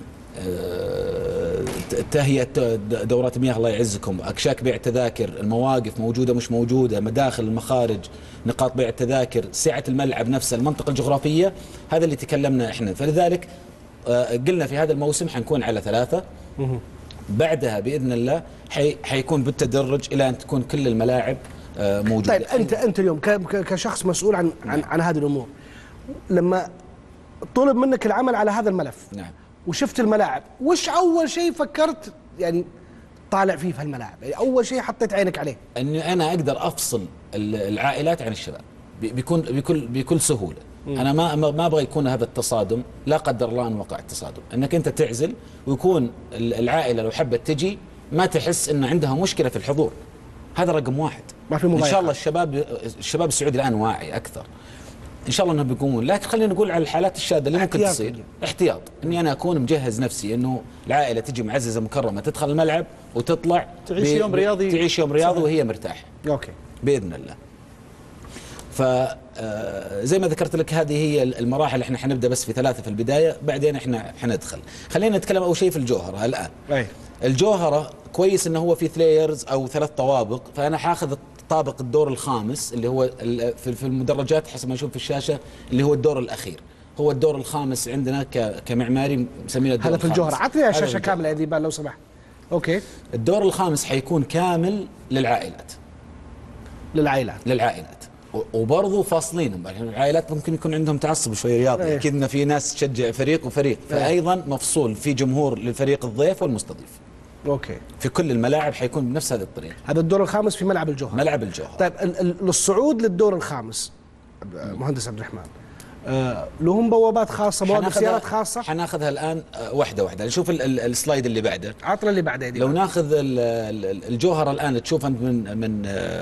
تهيئة دورات مياه الله يعزكم، أكشاك بيع التذاكر، المواقف موجودة مش موجودة، مداخل المخارج، نقاط بيع التذاكر، سعة الملعب نفسه، المنطقة الجغرافية، هذا اللي تكلمنا إحنا. فلذلك قلنا في هذا الموسم حنكون على ثلاثة، بعدها بإذن الله حي حيكون بالتدرج إلى أن تكون كل الملاعب موجودة. طيب أنت أنت اليوم كشخص مسؤول عن عن, عن هذه الأمور، لما طلب منك العمل على هذا الملف، نعم، وشفت الملاعب، وش أول شيء فكرت يعني طالع فيه في الملاعب؟ يعني أول شيء حطيت عينك عليه أني أنا أقدر أفصل العائلات عن الشباب بيكون بكل بكل سهولة. م. أنا ما ما أبغى يكون هذا التصادم، لا قدر الله أن وقع التصادم، أنك أنت تعزل ويكون العائلة لو حبت تجي ما تحس أن عندها مشكلة في الحضور. هذا رقم واحد. ما في مضايقة. إن شاء الله الشباب الشباب السعودي الآن واعي أكثر، إن شاء الله أنهم بيقومون. لكن خلينا نقول على الحالات الشاذة اللي ممكن تصير احتياط، إني أنا أكون مجهز نفسي إنه العائلة تجي معززة مكرمة تدخل الملعب وتطلع تعيش يوم رياضي، تعيش يوم رياضي وهي مرتاحة. أوكي بإذن الله. فزي ما ذكرت لك هذه هي المراحل، احنا حنبدا بس في ثلاثه في البدايه، بعدين احنا حندخل. خلينا نتكلم اول شيي في الجوهره الان. أي. الجوهره كويس انه هو في ثلايرز او ثلاث طوابق، فانا حاخذ طابق الدور الخامس اللي هو في المدرجات حسب ما نشوف في الشاشه اللي هو الدور الاخير، هو الدور الخامس عندنا كمعماري مسمينه الدور هذا في الجوهره. عطني الشاشه كامله يا ذيبان لو سمحت. اوكي. الدور الخامس حيكون كامل للعائلات. للعائلات. للعائلات. وبرضه فاصلينهم، يعني العائلات ممكن يكون عندهم تعصب شوي رياضي، أيه. اكيد في ناس تشجع فريق وفريق، فايضا مفصول في جمهور للفريق الضيف والمستضيف. اوكي. في كل الملاعب حيكون بنفس هذه الطريقه. هذا الدور الخامس في ملعب الجوهر. ملعب الجوهر. طيب للصعود للدور الخامس مهندس عبد الرحمن، آه لهم بوابات خاصه، بوابات سيارات خاصه؟ حناخذها الان واحده واحده. نشوف السلايد اللي بعده. عطنا اللي بعده. لو ناخذ الجوهر الان تشوف انت من من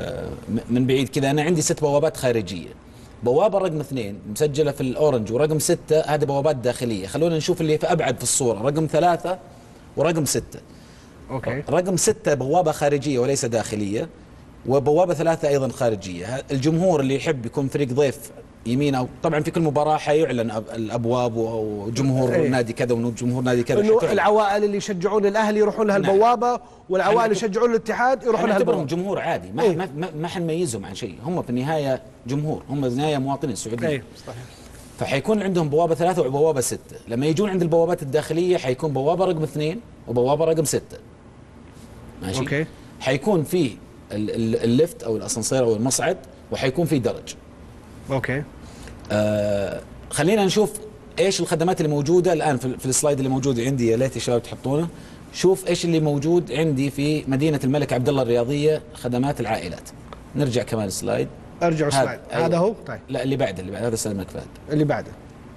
من بعيد كذا، انا عندي ست بوابات خارجيه. بوابه رقم اثنين مسجله في الاورنج، ورقم سته هذه بوابات داخليه. خلونا نشوف اللي في ابعد في الصوره، رقم ثلاثه ورقم سته. اوكي. رقم سته بوابه خارجيه وليس داخليه، وبوابه ثلاثه ايضا خارجيه. الجمهور اللي يحب يكون فريق ضيف يمين، او طبعا في كل مباراه حيعلن الابواب وجمهور ايه. نادي كذا وجمهور نادي كذا. انه العوائل اللي يشجعون الاهلي يروحون لها البوابه، والعوائل اللي يشجعون الاتحاد يروحون لها البوابه. جمهور عادي، ما ايه. ما, ما, ما حنميزهم عن شيء، هم في النهايه جمهور، هم في النهايه مواطنين سعوديين. ايه. صحيح. فحيكون عندهم بوابه ثلاثه وبوابه سته. لما يجون عند البوابات الداخليه حيكون بوابه رقم اثنين وبوابه رقم سته. ماشي. اوكي. حيكون فيه الليفت او الاسانسير او المصعد، وحيكون فيه درج. اوكي. آه خلينا نشوف ايش الخدمات اللي موجوده الان في, في السلايد اللي موجود عندي، يا ليت الشباب تحطونه. شوف ايش اللي موجود عندي في مدينه الملك عبد الله الرياضيه، خدمات العائلات. نرجع كمان السلايد. ارجع السلايد. هذا, هذا هو. طيب لا اللي بعده، اللي بعده هذا سلام الملك فهد. اللي بعده.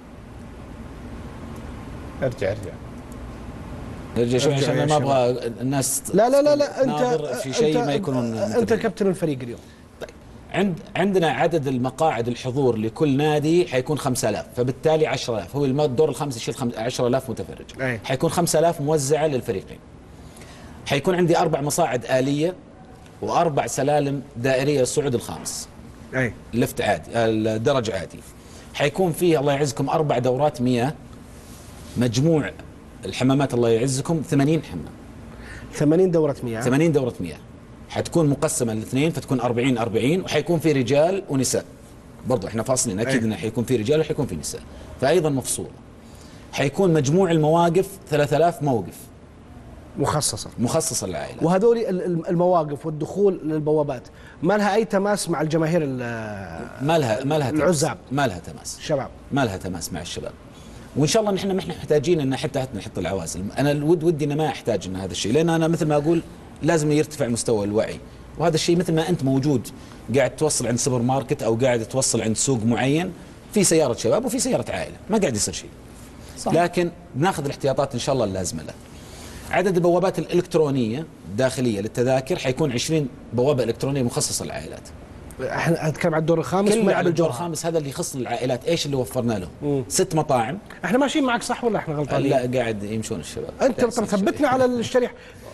ارجع ارجع نرجع شوي عشان ما ابغى الناس. لا لا لا لا انت في شيء ما يكونون. انت كابتن الفريق اليوم. عند عندنا عدد المقاعد الحضور لكل نادي حيكون خمسة آلاف، فبالتالي عشرة آلاف. هو الدور الخامس يشيل عشرة آلاف متفرج. أي. حيكون خمسة آلاف موزعه للفريقين. حيكون عندي اربع مصاعد آلية واربع سلالم دائريه للصعود الخامس. اي لفت عادي، الدرج عادي. حيكون فيه الله يعزكم اربع دورات مياه، مجموع الحمامات الله يعزكم ثمانين حمام. ثمانين دورة مياه. ثمانين دورة مياه. حتكون مقسمة لاثنين، فتكون أربعين أربعين، وحيكون في رجال ونساء. برضو احنا فاصلين، اكيد انه حيكون في رجال وحيكون في نساء، فايضا مفصولة. حيكون مجموع المواقف ثلاثة آلاف موقف مخصصة مخصصة للعائلة. وهذول المواقف والدخول للبوابات ما لها اي تماس مع الجماهير؟ ما لها ما لها العزاب، ما لها تماس. الشباب ما لها تماس مع الشباب. وان شاء الله نحن ما احنا محتاجين ان حتى نحط العوازل. انا الود ودي ان ما احتاج ان هذا الشيء، لان انا مثل ما اقول لازم يرتفع مستوى الوعي. وهذا الشيء مثل ما انت موجود قاعد توصل عند سوبر ماركت او قاعد توصل عند سوق معين، في سياره شباب وفي سياره عائله، ما قاعد يصير شيء. صح. لكن بناخذ الاحتياطات ان شاء الله اللازمه له. عدد البوابات الالكترونيه الداخليه للتذاكر حيكون عشرين بوابه الكترونيه مخصصه للعائلات. احنا نتكلم عن الدور الخامس. كل على الدور الخامس هذا اللي يخص العائلات. ايش اللي وفرنا لهم؟ مم. ست مطاعم. احنا ماشيين معك صح ولا احنا غلطانين؟ لا قاعد يمشون الشباب. انت ثبتنا على الشريحه.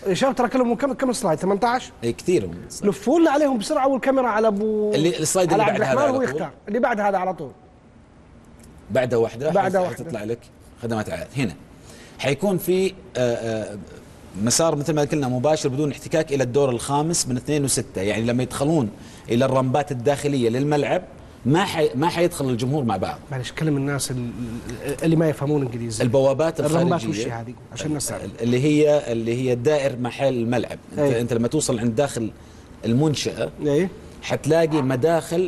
يا شباب ترى كلهم كم كم سلايد ثمانية عشر اي كثير. لفوا لنا عليهم بسرعه والكاميرا على ابو اللي السلايد اللي على بعد عبد هذا الرحمن على هو طول. يختار اللي بعد هذا على طول. بعدها واحده بعدها حت- واحدة. حتطلع لك خدمات عائلات. هنا حيكون في آه، آه، مسار مثل ما قلنا مباشر بدون احتكاك الى الدور الخامس من اثنين وستة، يعني لما يدخلون الى الرمبات الداخليه للملعب ما حي ما حيدخل الجمهور مع بعض. معلش كلم الناس ال- اللي ما يفهمون انجليزي. البوابات الرمبات وش الخارجيه هذه عشان الناس تعرف. اللي هي اللي هي الدائر محل الملعب. انت, أي. انت لما توصل عند داخل المنشاه ايه حتلاقي مداخل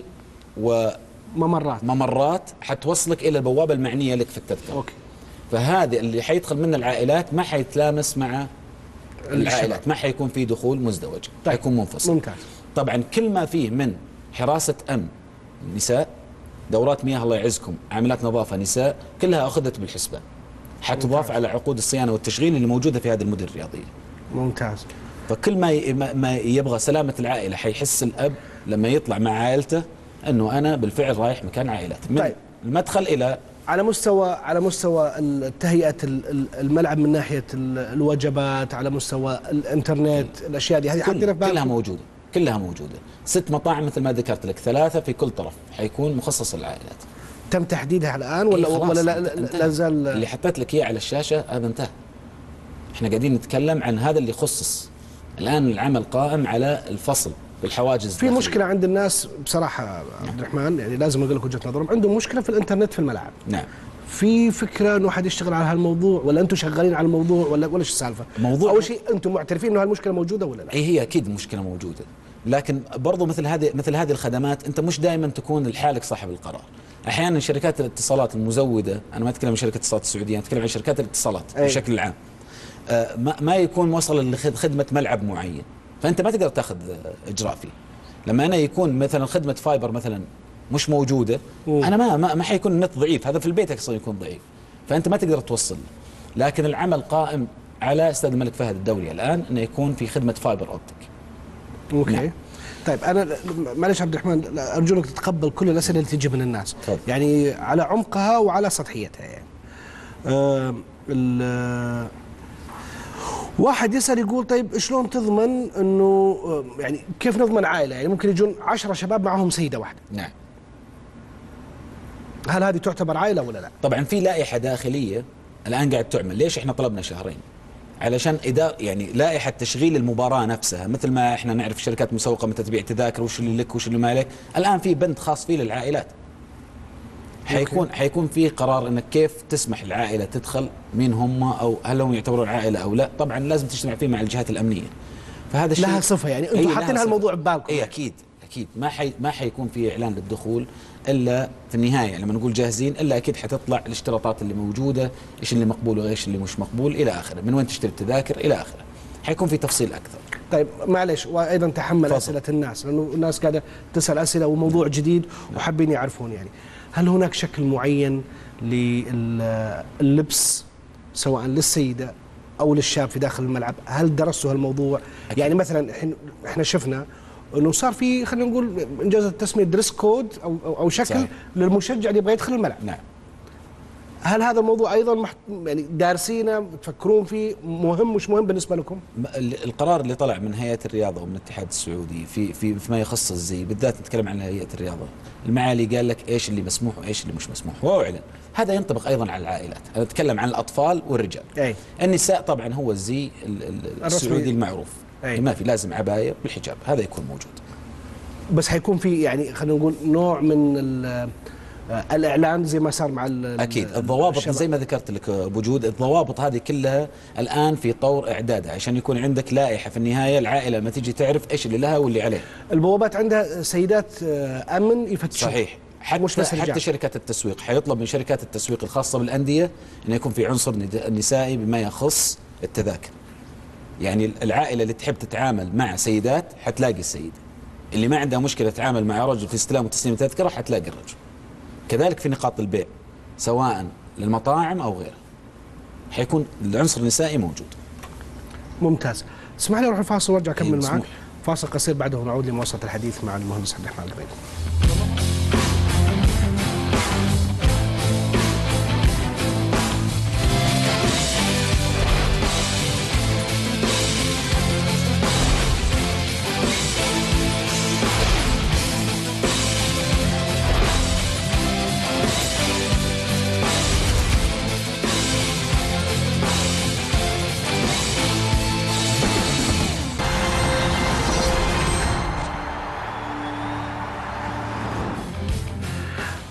ممرات وممرات حتوصلك الى البوابه المعنيه لك في التذكره. اوكي. فهذه اللي حيدخل منها العائلات ما حيتلامس مع العائلات، ما حيكون في دخول مزدوج. طيب. حيكون منفصل. ممتاز. طبعا كل ما فيه من حراسه امن نساء، دورات مياه الله يعزكم، عاملات نظافه نساء، كلها اخذت بالحسبان. حتضاف على عقود الصيانه والتشغيل اللي موجوده في هذه المدن الرياضيه. ممتاز. فكل ما ي- ما- ما يبغى سلامه العائله حيحس الاب لما يطلع مع عائلته انه انا بالفعل رايح مكان عائلات، من طيب. المدخل الى على مستوى على مستوى ال- تهيئه ال- ال- الملعب من ناحيه ال- الوجبات، على مستوى الانترنت، الاشياء دي هذه كل حاطينها في بالكم؟ كلها موجوده كلها موجوده. ست مطاعم مثل ما ذكرت لك، ثلاثه في كل طرف حيكون مخصص للعائلات. تم تحديدها الان ولا إيه خلاص، ولا لا, انت- لا, انتهى. لا زال؟ اللي حطيت لك اياه على الشاشه هذا انتهى. احنا قاعدين نتكلم عن هذا اللي يخصص. الان العمل قائم على الفصل بالحواجز في الداخلية. مشكله عند الناس بصراحه عبد الرحمن، يعني لازم اقول لك وجهه نظرهم، عندهم مشكله في الانترنت في الملعب. نعم. في فكره انه حد يشتغل على هالموضوع ولا انتم شغالين على الموضوع ولا ولا ايش السالفه؟ موضوع- اول شيء انتم معترفين انه هالمشكله موجوده ولا لا؟ اي هي اكيد مشكله موجوده، لكن برضو مثل هذه مثل هذه الخدمات انت مش دائما تكون لحالك صاحب القرار. احيانا شركات الاتصالات المزوده، انا ما اتكلم عن شركه الاتصالات السعوديه، انا اتكلم عن شركات الاتصالات أي. بشكل عام. آه، ما ما يكون وصل لخدمه ملعب معين، فانت ما تقدر تاخذ آه، اجراء فيه. لما انا يكون مثلا خدمه فايبر مثلا مش موجوده، مم. انا ما ما, ما حيكون النت ضعيف، هذا في البيت اصلا يكون ضعيف، فانت ما تقدر توصل. لكن العمل قائم على استاذ الملك فهد الدولي الان انه يكون في خدمه فايبر اوبتيك. اوكي. نعم. طيب انا معلش عبد الرحمن، لا، ارجو انك تتقبل كل الاسئله اللي تجي من الناس، تفضل. يعني على عمقها وعلى سطحيتها يعني. آه ال- واحد يسأل يقول طيب شلون تضمن انه آه، يعني كيف نضمن عائله؟ يعني ممكن يجون عشرة شباب معهم سيده واحده، نعم. هل هذه تعتبر عائله ولا لا؟ طبعا في لائحه داخليه الان قاعد تعمل. ليش احنا طلبنا شهرين؟ علشان إدارة يعني لائحه تشغيل المباراه نفسها، مثل ما احنا نعرف شركات مسوقه متى تبيع تذاكر وش اللي لك وش اللي ما لك، الان في بند خاص فيه للعائلات. حيكون حيكون في قرار انك كيف تسمح العائله تدخل، مين هم او هل هم يعتبرون عائله او لا. طبعا لازم تجتمع فيه مع الجهات الامنيه. فهذا الشيء لها صفه، يعني أي انتم لها حاطين صفة. هالموضوع ببالكم؟ اي اكيد اكيد ما حي ما حيكون في اعلان للدخول الا في النهايه. لما نقول جاهزين الا اكيد حتطلع الاشتراطات اللي موجوده، ايش اللي مقبول وايش اللي مش مقبول الى اخره، من وين تشتري التذاكر الى اخره. حيكون في تفصيل اكثر. طيب معلش، وايضا تحمل فضل. اسئله الناس، لانه الناس قاعده تسال اسئله وموضوع جديد وحابين يعرفون يعني. هل هناك شكل معين لللبس سواء للسيده او للشاب في داخل الملعب؟ هل درسوا هالموضوع؟ أكيد. يعني مثلا إحنا- احنا شفنا انه صار في، خلينا نقول انجاز التسميه، دريس كود او او, أو شكل صحيح. للمشجع اللي يبغى يدخل الملعب. نعم. هل هذا الموضوع ايضا محت... يعني دارسينه، تفكرون فيه، مهم مش مهم بالنسبه لكم؟ ال- القرار اللي طلع من هيئه الرياضه ومن الاتحاد السعودي في في فيما يخص الزي، بالذات نتكلم عن هيئه الرياضه، المعالي قال لك ايش اللي مسموح وايش اللي مش مسموح واعلن. هذا ينطبق ايضا على العائلات. انا اتكلم عن الاطفال والرجال. اي. النساء طبعا هو الزي ال- ال- السعودي المعروف. أي. ما في لازم عبايه بالحجاب، هذا يكون موجود. بس حيكون في يعني خلينا نقول نوع من ال- آه، الاعلان زي ما صار مع ال- اكيد ال- الضوابط الشباب. زي ما ذكرت لك ابو جود، الضوابط هذه كلها الان في طور اعدادها عشان يكون عندك لائحه في النهايه العائله لما تيجي تعرف ايش اللي لها واللي عليه. البوابات عندها سيدات آه، امن يفتشون. صحيح. حتى مش بس رجال. حتى شركات التسويق حيطلب من شركات التسويق الخاصه بالانديه انه يكون في عنصر ند- نسائي بما يخص التذاكر. يعني العائله اللي تحب تتعامل مع سيدات حتلاقي السيده، اللي ما عندها مشكله تتعامل مع رجل في استلام وتسليم التذكره حتلاقي الرجل. كذلك في نقاط البيع سواء للمطاعم او غيرها حيكون العنصر النسائي موجود. ممتاز. اسمح لي اروح الفاصل وارجع اكمل إيه، معك. مسموح. فاصل قصير بعده نعود لمواصله الحديث مع المهندس عبد الرحمن الغبيدي.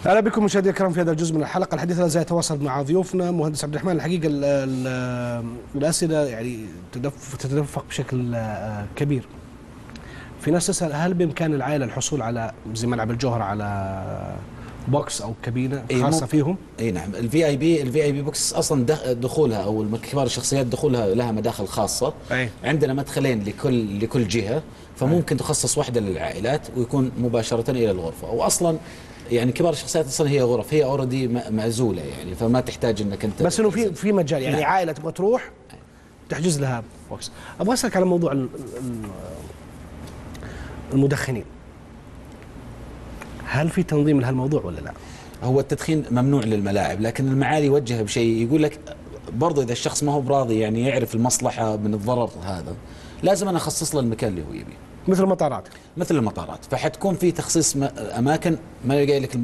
اهلا بكم مشاهدينا الكرام في هذا الجزء من الحلقه. الحديث لا زال يتواصل مع ضيوفنا مهندس عبد الرحمن. الحقيقه ال ال الاسئله يعني تتدفق بشكل كبير. في ناس تسال هل بامكان العائله الحصول على زي ملعب الجوهره على بوكس او كابينه خاصه فيهم؟ اي نعم. الفي اي بي الفي اي بي بوكس اصلا دخولها او كبار الشخصيات دخولها لها مداخل خاصه. أي. عندنا مدخلين لكل لكل جهه، فممكن تخصص واحده للعائلات ويكون مباشره الى الغرفه. واصلا يعني كبار الشخصيات اصلا هي غرف، هي اوريدي معزوله يعني، فما تحتاج انك انت بس انه في في مجال يعني. نعم. عائله تبغى تروح تحجز لها بوكس. ابغى اسالك على موضوع المدخنين، هل في تنظيم لهالموضوع ولا لا؟ هو التدخين ممنوع للملاعب، لكن المعالي وجه بشيء يقول لك برضه اذا الشخص ما هو براضي يعني يعرف المصلحه من الضرر هذا، لازم انا اخصص له المكان اللي هو يبيه. مثل المطارات مثل المطارات، فحتكون في تخصيص اماكن ما يلقى لك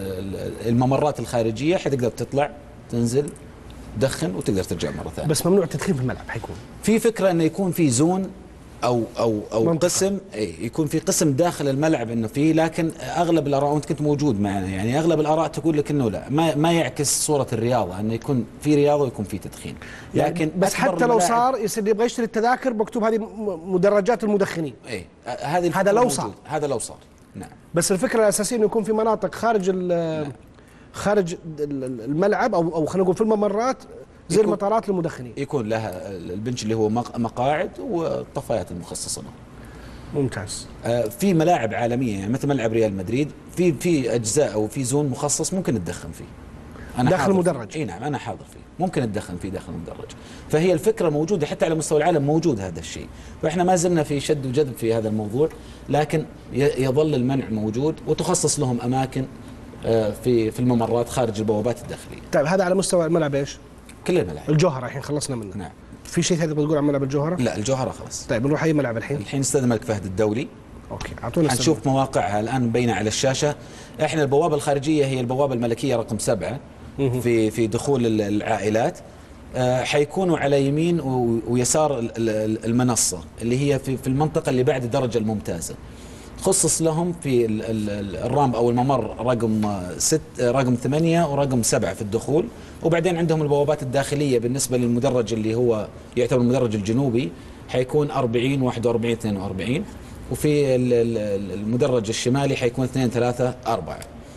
الممرات الخارجيه، حتقدر تطلع تنزل تدخن وتقدر ترجع مره ثانيه. بس ممنوع التدخين في الملعب حيكون. في فكره انه يكون في زون او او او منطقة. قسم اي يكون في قسم داخل الملعب انه فيه، لكن اغلب الاراء وانت كنت موجود معنا يعني اغلب الاراء تقول لك انه لا، ما ما يعكس صوره الرياضه، انه يكون في رياضه ويكون في تدخين. لكن يعني بس حتى لو صار يصير يبغى يشتري التذاكر مكتوب هذه مدرجات المدخنين. اي هذه هذا لو صار. هذا لو صار نعم. بس الفكره الاساسيه انه يكون في مناطق خارج نعم. خارج الملعب او او خلينا نقول في الممرات زي المطارات للمدخنين، يكون لها البنش اللي هو مقاعد والطفايات المخصصه له. ممتاز. آه في ملاعب عالميه يعني مثل ملعب ريال مدريد في في اجزاء او في زون مخصص ممكن تدخن فيه. أنا داخل المدرج. اي نعم انا حاضر فيه، ممكن تدخن فيه داخل المدرج. فهي الفكره موجوده حتى على مستوى العالم، موجود هذا الشيء، واحنا ما زلنا في شد وجذب في هذا الموضوع، لكن يظل المنع موجود وتخصص لهم اماكن آه في في الممرات خارج البوابات الداخليه. طيب هذا على مستوى الملعب ايش؟ كل الملاعب. الجوهره الحين خلصنا منه. نعم. في شيء ثاني بتقول عن ملعب الجوهره؟ لا الجوهره خلاص. طيب نروح اي ملعب الحين؟ الحين استاد الملك فهد الدولي. اوكي اعطونا. حنشوف مواقعها الان مبينه على الشاشه. احنا البوابه الخارجيه هي البوابه الملكيه رقم سبعة في في دخول العائلات. آه حيكونوا على يمين ويسار المنصه اللي هي في في المنطقه اللي بعد الدرجه الممتازه. خصص لهم في الرامب او الممر رقم ست رقم ثمانية ورقم سبعة في الدخول، وبعدين عندهم البوابات الداخليه بالنسبه للمدرج اللي هو يعتبر المدرج الجنوبي حيكون أربعين واحد وأربعين اثنين وأربعين، وفي المدرج الشمالي حيكون اثنين ثلاثة أربعة.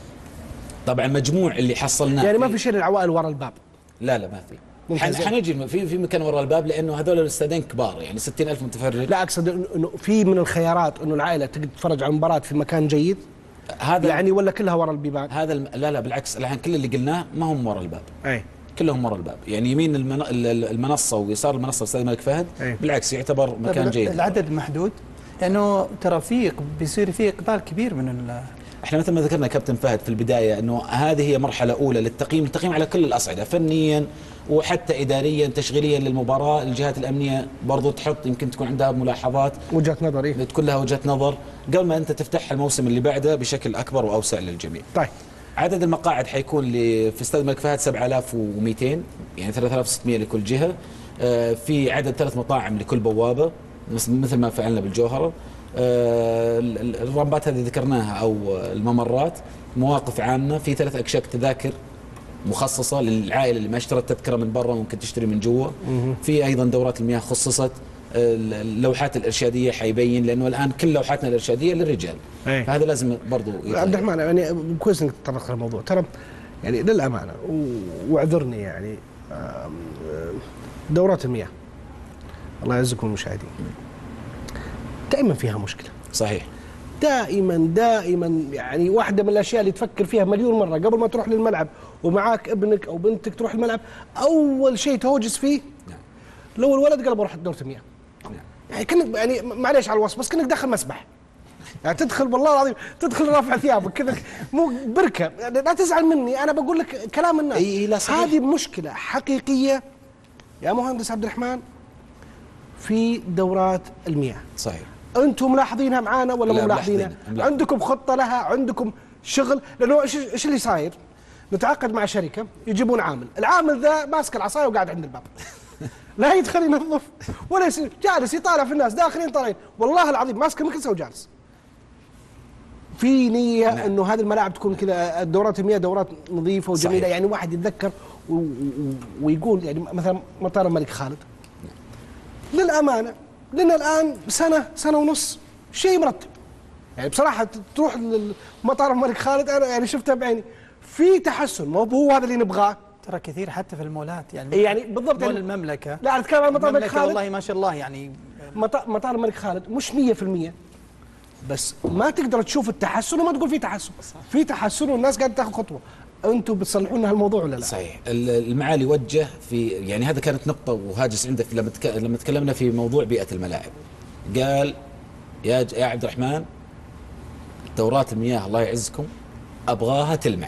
طبعا مجموع اللي حصلناه يعني ما في شيء للعوائل وراء الباب. لا لا ما في. حنجي في في مكان وراء الباب لانه هذول الاستادين كبار يعني ستين ألف متفرج. لا اقصد انه في من الخيارات انه العائله تقدر تتفرج على المباراه في مكان جيد هذا يعني، ولا كلها وراء البيبان؟ هذا الم... لا لا بالعكس، الحين كل اللي قلناه ما هم وراء الباب. اي كلهم وراء الباب، يعني يمين المن... المنصه ويسار المنصه استاد الملك فهد. أي. بالعكس يعتبر مكان جيد. العدد محدود لانه ترى في بيصير في اقبال كبير من ال... احنا مثل ما ذكرنا كابتن فهد في البدايه انه هذه هي مرحله اولى للتقييم، التقييم على كل الاصعده فنيا وحتى اداريا تشغيليا للمباراه. الجهات الامنيه برضو تحط يمكن تكون عندها ملاحظات وجهه نظر، إيه؟ تكون لها وجهه نظر قبل ما انت تفتح الموسم اللي بعده بشكل اكبر واوسع للجميع. طيب عدد عدد المقاعد حيكون في استاد الملك فهد سبعة آلاف ومئتين يعني ثلاثة آلاف وستمئة لكل جهه. آه في عدد ثلاث مطاعم لكل بوابه مثل ما فعلنا بالجوهره. آه الرامبات هذه ذكرناها او الممرات مواقف عامه، في ثلاث اكشاك تذاكر مخصصه للعائله اللي ما اشترت تذكره من برا ممكن تشتري من جوا. في ايضا دورات المياه خصصت. اللوحات الارشاديه حيبين لانه الان كل لوحاتنا الارشاديه للرجال. أي. فهذا لازم برضو عبد الرحمن يعني كويس انك تطرقت للموضوع. ترى يعني للامانه واعذرني يعني دورات المياه الله يعزكم المشاهدين دائما فيها مشكله. صحيح. دائما دائما يعني واحده من الاشياء اللي تفكر فيها مليون مره قبل ما تروح للملعب ومعاك ابنك او بنتك تروح الملعب، اول شيء تهوجس فيه نعم. لو الولد قال بروح دورة المياه. نعم. يعني كنك يعني معليش على الوصف بس كنك داخل مسبح. يعني تدخل والله العظيم تدخل رافع ثيابك كذا مو بركه. يعني لا تزعل مني انا بقول لك كلام الناس. أي لا صحيح. هذه مشكله حقيقيه يا مهندس عبد الرحمن في دورات المياه. صحيح. انتم ملاحظينها معانا ولا مو ملاحظينها؟ عندكم خطه لها، عندكم شغل؟ لانه ايش ايش اللي صاير؟ نتعاقد مع شركه يجيبون عامل، العامل ذا ماسك العصايه وقاعد عند الباب. لا يدخل ينظف ولا يصير، جالس يطالع في الناس داخلين طالعين، والله العظيم ماسك المكنسه وجالس. في نيه نعم. انه هذه الملاعب تكون كذا دورات المياه دورات نظيفه وجميله، صحيح. يعني واحد يتذكر و- و- ويقول يعني مثلا مطار الملك خالد للامانه لنا الان سنه سنه ونص شيء مرتب. يعني بصراحه تروح لمطار الملك خالد انا يعني شفتها بعيني في تحسن، مو هو هذا اللي نبغاه. ترى كثير حتى في المولات يعني يعني بالضبط مول يعني المملكه. لا اتكلم عن مطار الملك المملكه خالد. والله ما شاء الله يعني مطار مطار الملك خالد مش مية في المية بس ما تقدر تشوف التحسن وما تقول في تحسن. في تحسن والناس قاعده تاخذ خطوه. انتم بتصلحوا لنا هالموضوع ولا لا؟ صحيح. المعالي وجه في يعني هذا كانت نقطة وهاجس عنده في لما تك... لما تكلمنا في موضوع بيئة الملاعب. قال يا ج... يا عبد الرحمن دورات المياه الله يعزكم ابغاها تلمع.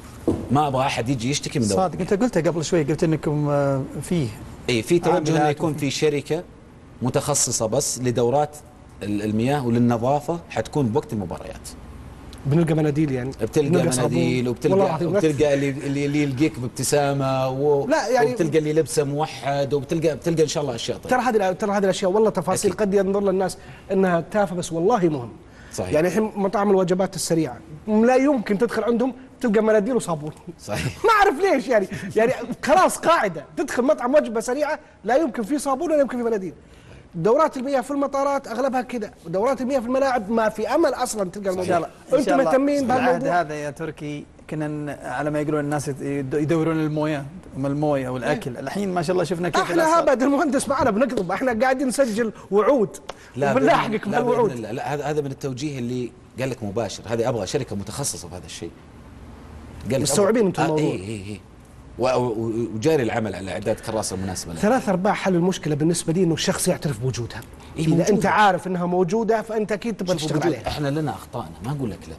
ما ابغى احد يجي يشتكي من دورات. صادق انت قلتها قبل شوي قلت انكم آه، فيه اي في توجه انه عاملات يكون في شركة متخصصة بس لدورات ال- المياه وللنظافة حتكون بوقت المباريات. بنلقى مناديل يعني بتلقى بنلقى صابون. مناديل والله وبتلقى العظيم وبتلقى اللي اللي اللي يلقيك بابتسامه و... لا يعني- وبتلقى اللي لبسه موحد وبتلقى بتلقى ان شاء الله اشياء طيبه. ترى هذه ترى هذه الاشياء والله تفاصيل أكيد. قد ينظر للناس انها تافهه بس والله مهم. صحيح. يعني الحين مطاعم الوجبات السريعه لا يمكن تدخل عندهم تلقى مناديل وصابون. صحيح. ما اعرف ليش يعني يعني خلاص قاعده تدخل مطعم وجبه سريعه لا يمكن فيه صابون ولا يمكن فيه مناديل. دورات المياه في المطارات اغلبها كذا، ودورات المياه في الملاعب ما في امل اصلا تلقى ان شاء الموضوع. الله انتم مهتمين بالعهد بهالموضوع؟ هذا يا تركي كنا ن- على ما يقولون الناس يد- يدورون المويه المويه والاكل. الحين ما شاء الله شفنا كيف احنا الأسعار. هبد المهندس معنا بنكذب، احنا قاعدين نسجل وعود وبنلاحقك لا بالوعود. بإذن الله. لا هذا هذا من التوجيه اللي قال لك مباشر. هذه ابغى شركه متخصصه في هذا الشيء. قال لك مستوعبين أبغى- أنتم آه الموضوع. اي اي اي و- و- وجاري العمل على اعداد كراسه مناسبه لها. ثلاث ارباع حل المشكله بالنسبه لي انه الشخص يعترف بوجودها. إيه اذا موجودة. انت عارف انها موجوده فانت اكيد تبغى شوف تشتغل موجود. عليها. احنا لنا اخطائنا ما نقول لك لا.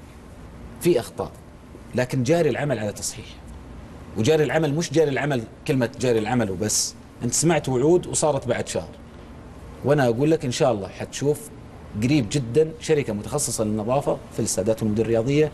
في اخطاء لكن جاري العمل على تصحيح. وجاري العمل مش جاري العمل كلمه جاري العمل وبس. انت سمعت وعود وصارت بعد شهر. وانا اقول لك ان شاء الله حتشوف قريب جدا شركه متخصصه للنظافه في الاستادات والمدن الرياضيه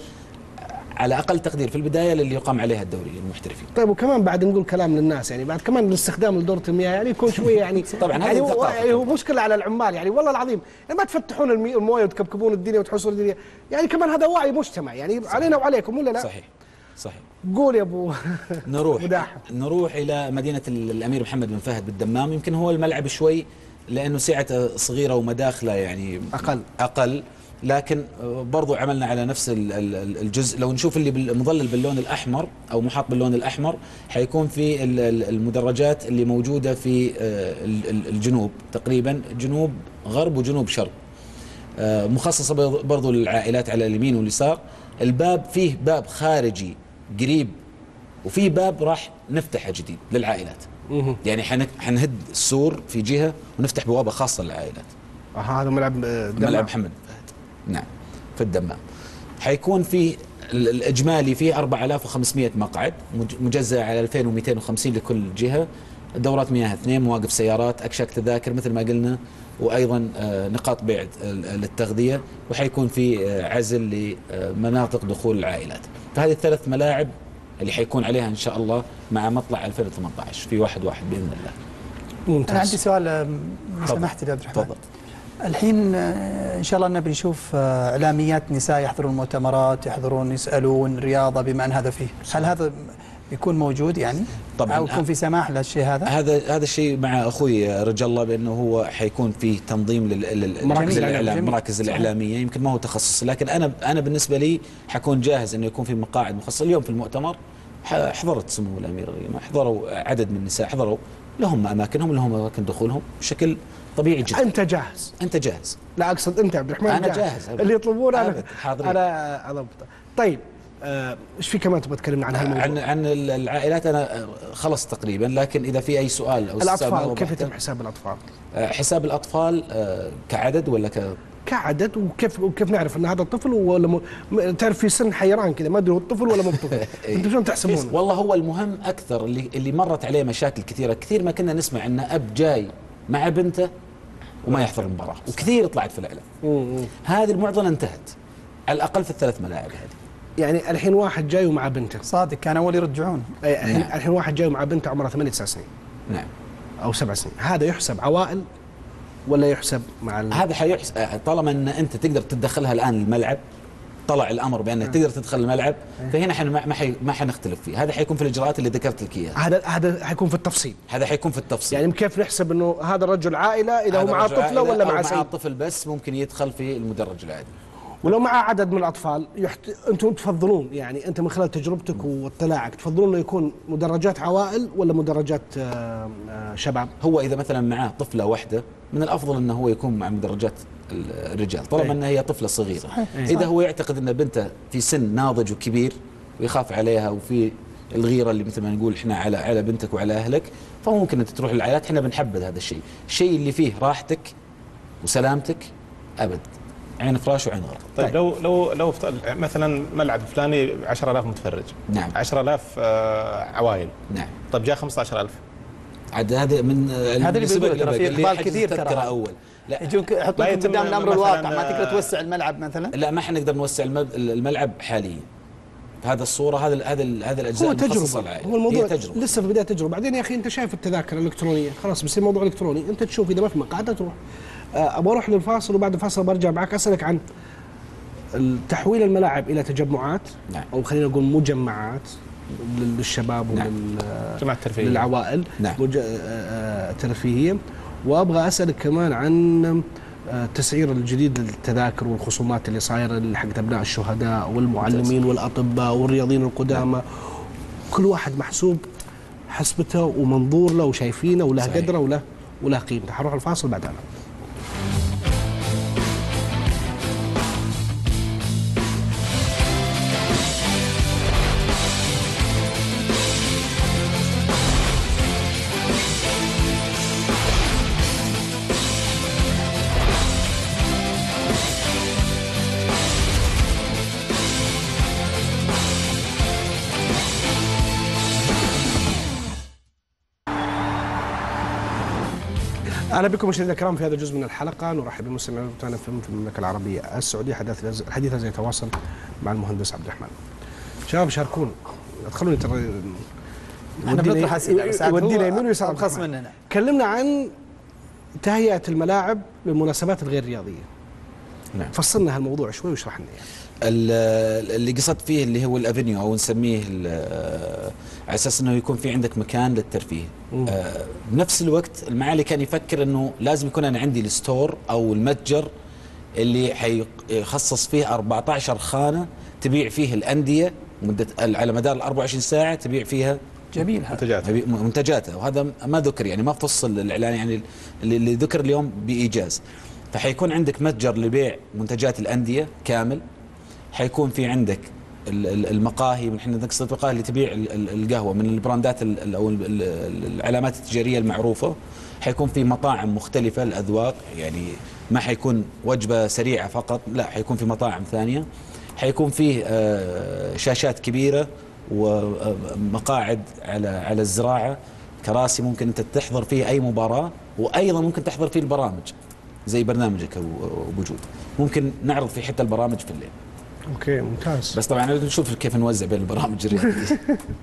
على اقل تقدير في البدايه للي يقام عليها الدوري للمحترفين. طيب وكمان بعد نقول كلام للناس يعني بعد كمان الاستخدام لدورة المياه يعني يكون شويه يعني طبعاً هذه يعني هو, الثقافة. يعني هو مشكله على العمال يعني والله العظيم يعني ما تفتحون المي- المويه وتكبكبون الدنيا وتحسون الدنيا يعني كمان هذا وعي مجتمع يعني صحيح. علينا وعليكم ولا لا؟ صحيح صحيح. قول يا ابو نروح مداحم. نروح الى مدينه الامير محمد بن فهد بالدمام. يمكن هو الملعب شوي لانه سعته صغيره ومداخله يعني اقل اقل لكن برضو عملنا على نفس ال- ال- الجزء. لو نشوف اللي بال- مظلل باللون الاحمر او محاط باللون الاحمر حيكون في ال- ال- المدرجات اللي موجوده في آه، ال- ال- الجنوب تقريبا جنوب غرب وجنوب شرق آه، مخصصه برضو- برضو للعائلات على اليمين واليسار. الباب فيه باب خارجي قريب وفي باب راح نفتحه جديد للعائلات. يعني حنك- حنهد السور في جهه ونفتح بوابه خاصه للعائلات. آه هذا ملعب آه، دمام. ملعب محمد بن فهد نعم في الدمام. حيكون في ال- الاجمالي فيه أربعة آلاف وخمسمئة مقعد مج- مجزأ على ألفين ومئتين وخمسين لكل جهه. دورات مياه اثنين، مواقف سيارات، اكشاك تذاكر مثل ما قلنا، وايضا آه، نقاط بيع ال- للتغذيه، وحيكون في آه، عزل لمناطق دخول العائلات. فهذه الثلاث ملاعب اللي حيكون عليها ان شاء الله مع مطلع ألفين وثمانية عشر في واحد واحد باذن الله. ممتاز. انا عندي سؤال آه، لو تفضل. سمحت لي عبد الرحمن. تفضل. الحين آه، ان شاء الله نبي نشوف آه، اعلاميات نساء يحضرون مؤتمرات يحضرون يسالون رياضه بما ان هذا فيه. هل هذا بيكون موجود يعني؟ طبعاً. او يكون في سماح للشيء هذا؟ هذا هذا الشيء مع اخوي رجا الله بانه هو حيكون فيه تنظيم مراكز للمراكز الإعلام. الاعلام جميل. المراكز صحيح. الاعلاميه. يمكن ما هو تخصص لكن انا انا بالنسبه لي حكون جاهز انه يكون في مقاعد مخصصه. اليوم في المؤتمر ح- حضرت سمو الامير حضروا عدد من النساء حضروا لهم اماكنهم لهم اماكن دخولهم بشكل طبيعي جدا. انت جاهز؟ انت جاهز. لا اقصد انت عبد الرحمن أنا جاهز. اللي يطلبون انا أبد. حاضرين. انا اضبط. طيب آه، ايش في كمان تبغى تكلمنا عن هالموضوع؟ عن عن العائلات انا خلص تقريبا لكن اذا في اي سؤال او استفسار الاطفال أو كيف بحث- يتم حساب الاطفال؟ آه، حساب الاطفال آه، كعدد ولا ك كعدد وكيف وكيف نعرف ان هذا الطفل ولا م... م- تعرف في سن حيران كذا ما ادري هو الطفل ولا مو طفل. انتم شلون تحسبون؟ والله هو المهم اكثر اللي اللي مرت عليه مشاكل كثيره. كثير ما كنا نسمع ان اب جاي مع بنته وما يحضر المباراه وكثير طلعت في الاعلام. مم. هذه المعضله انتهت على الاقل في الثلاث ملاعب هذه. يعني الحين واحد جاي ومع بنته. صادق كان اول يرجعون. أي الحين نعم. الحين واحد جاي ومع بنته عمرها ثمانية تسع سنين نعم. او سبع سنين، هذا يحسب عوائل ولا يحسب مع ال... هذا حيحس طالما ان انت تقدر تدخلها الان الملعب طلع الامر بانك تقدر تدخل الملعب، فهنا احنا ما حي ما حنختلف فيه. هذا حيكون في الاجراءات اللي ذكرت لك اياها. هذا هذا حيكون في التفصيل. هذا حيكون في التفصيل. يعني كيف نحسب انه هذا الرجل عائله اذا هو معه طفله ولا مع سيد؟ مع طفل بس ممكن يدخل في المدرج العادي. ولو مع عدد من الاطفال يحت... انتم تفضلون، يعني انت من خلال تجربتك واطلاعك تفضلون انه يكون مدرجات عوائل ولا مدرجات آه آه شباب؟ هو اذا مثلا معاه طفله واحده من الافضل انه هو يكون مع مدرجات الرجال طالما انها هي طفله صغيره. صحيح. اذا هو يعتقد ان بنته في سن ناضج وكبير ويخاف عليها وفي الغيره اللي مثل ما نقول احنا على على بنتك وعلى اهلك، فممكن انت تروح للعائلات. احنا بنحبذ هذا الشيء، الشيء اللي فيه راحتك وسلامتك ابد، عين فراش وعين غرض. طيب, طيب لو لو لو مثلا ملعب فلاني عشرة آلاف متفرج. نعم. عشرة آلاف عوائل. نعم. طيب جاء خمسة عشر ألف. عاد هذا من هذا اللي بيقول ترى في اقبال كثير ترى اول. لا يجوك يحطون قدام الامر الواقع، ما تقدر توسع الملعب مثلا. لا ما حنقدر نوسع الملعب حاليا. هذا الصوره هذا هذا هذا الاجزاء المخصصه للعائله. هو الموضوع تجربة. لسه في بدايه تجربه. بعدين يا اخي انت شايف التذاكر الالكترونيه خلاص بصير موضوع الكتروني، انت تشوف اذا ما في مقعد تروح. ابغى اروح للفاصل وبعد الفاصل برجع معك اسالك عن تحويل الملاعب الى تجمعات. نعم. او خلينا نقول مجمعات للشباب وللعوائل. نعم. ترفيهيه. وابغى اسالك كمان عن التسعير الجديد للتذاكر والخصومات اللي صايره حق ابناء الشهداء والمعلمين والاطباء والرياضيين القدامى. نعم. كل واحد محسوب حسبته ومنظور له وشايفينه وله قدره وله وله قيمته. حروح الفاصل بعد أنا. اهلا بكم مشاهدينا الكرام في هذا الجزء من الحلقه. نرحب بمستمعينا بتوعنا في المملكه العربيه السعوديه. حديث الحديث الذي يتواصل مع المهندس عبد الرحمن. شباب شاركونا، ادخلوني ترى احنا بنطرح اسئله بس ودينا يمين ويسار ارخص مننا. كلمنا عن تهيئه الملاعب للمناسبات الغير رياضيه. نعم. فصلنا هالموضوع شوي واشرح لنا يعني. اللي قصدت فيه اللي هو الافنيو او نسميه على اساس انه يكون في عندك مكان للترفيه. آه بنفس الوقت المعالي كان يفكر انه لازم يكون انا عندي الستور او المتجر اللي حيخصص فيه أربعة عشر خانه تبيع فيه الانديه مده على مدار ال أربعة وعشرين ساعه تبيع فيها جميل منتجاتها منتجاتها. وهذا ما ذكر يعني ما فصل الاعلان يعني اللي ذكر اليوم بايجاز. فحيكون عندك متجر لبيع منتجات الانديه كامل. حيكون في عندك المقاهي، نحن نقصد المقاهي اللي تبيع القهوه من البراندات او العلامات التجاريه المعروفه. حيكون في مطاعم مختلفه الاذواق، يعني ما حيكون وجبه سريعه فقط، لا حيكون في مطاعم ثانيه. حيكون فيه شاشات كبيره ومقاعد على على الزراعه، كراسي ممكن انت تحضر فيه اي مباراه، وايضا ممكن تحضر فيه البرامج زي برنامجك ابو جود. ممكن نعرض فيه حتى البرامج في الليل. اوكي ممتاز. بس طبعا نشوف كيف نوزع بين البرامج الرياضيه.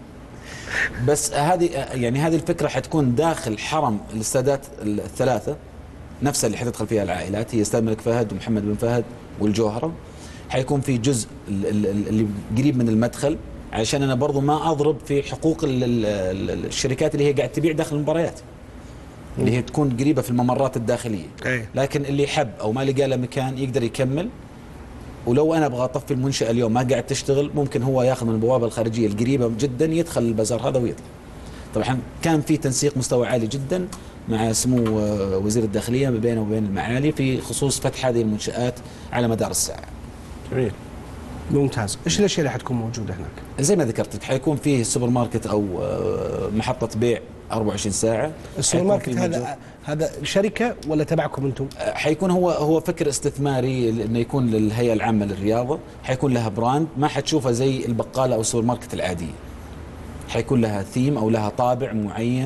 بس هذه يعني هذه الفكره حتكون داخل حرم الاستادات الثلاثه نفسها اللي حتدخل فيها العائلات، هي استاد الملك فهد ومحمد بن فهد والجوهره. حيكون في جزء اللي قريب من المدخل عشان انا برضو ما اضرب في حقوق الشركات اللي هي قاعد تبيع داخل المباريات اللي هي تكون قريبه في الممرات الداخليه. لكن اللي يحب او ما لقى له مكان يقدر يكمل. ولو انا ابغى اطفي المنشاه اليوم ما قاعد تشتغل، ممكن هو ياخذ من البوابه الخارجيه القريبه جدا يدخل البازار هذا ويطلع. طبعا كان في تنسيق مستوى عالي جدا مع سمو وزير الداخليه ما بينه وبين المعالي في خصوص فتح هذه المنشات على مدار الساعه. جميل. ممتاز. ايش الاشياء اللي حتكون موجوده هناك؟ زي ما ذكرت لك حيكون فيه سوبر ماركت او محطه بيع أربعة وعشرين ساعه. السوبر ماركت هذا هذا شركه ولا تبعكم انتم؟ حيكون هو هو فكر استثماري انه يكون للهيئه العامه للرياضه، حيكون لها براند ما حتشوفها زي البقاله او السوبر ماركت العاديه. حيكون لها ثيم او لها طابع معين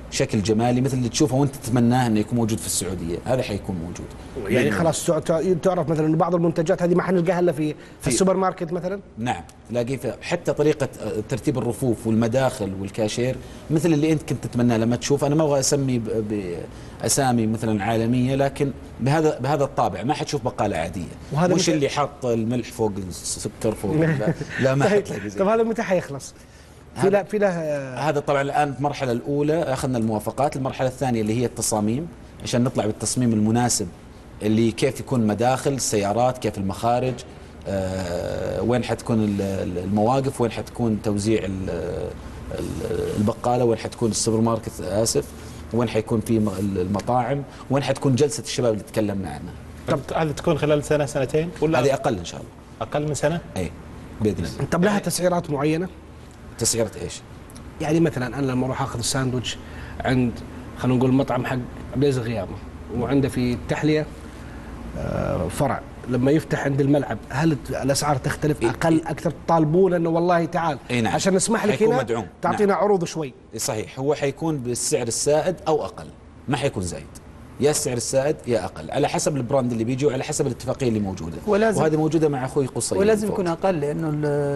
شكل جمالي مثل اللي تشوفه وانت تتمناه انه يكون موجود في السعوديه، هذا حيكون موجود. يعني خلاص تعرف مثلا انه بعض المنتجات هذه ما حنلقاها الا في, في السوبر ماركت مثلا؟ نعم، تلاقيه في حتى طريقه ترتيب الرفوف والمداخل والكاشير مثل اللي انت كنت تتمناه لما تشوف. انا ما ابغى اسمي باسامي مثلا عالميه، لكن بهذا بهذا الطابع ما حتشوف بقاله عاديه. وهذا مش اللي حاط الملح فوق السكر فوق لا, لا ما حتلاقي زي. طب هذا متى حيخلص؟ في له في له هذا طبعا الان في المرحله الاولى اخذنا الموافقات، المرحله الثانيه اللي هي التصاميم عشان نطلع بالتصميم المناسب اللي كيف يكون مداخل السيارات، كيف المخارج، آه وين حتكون المواقف، وين حتكون توزيع البقاله، وين حتكون السوبر ماركت اسف، وين حيكون في المطاعم، وين حتكون جلسه الشباب اللي تكلمنا عنها. طب هذه تكون خلال سنه سنتين ولا هذه اقل ان شاء الله؟ اقل من سنه؟ اي باذن الله. طب لها تسعيرات معينه؟ تسعيرة ايش؟ يعني مثلا انا لما اروح اخذ الساندويتش عند خلينا نقول مطعم حق عبد العزيز غيامه وعنده في التحليه فرع، لما يفتح عند الملعب هل الاسعار تختلف اقل اكثر؟ تطالبون انه والله تعال نعم. عشان نسمح لك هنا تعطينا نعم. عروض شوي. صحيح، هو حيكون بالسعر السائد او اقل، ما حيكون زايد، يا السعر السائد يا اقل على حسب البراند اللي بيجي وعلى حسب الاتفاقيه اللي موجوده، وهذه موجوده مع اخوي قصي. ولازم يكون اقل لانه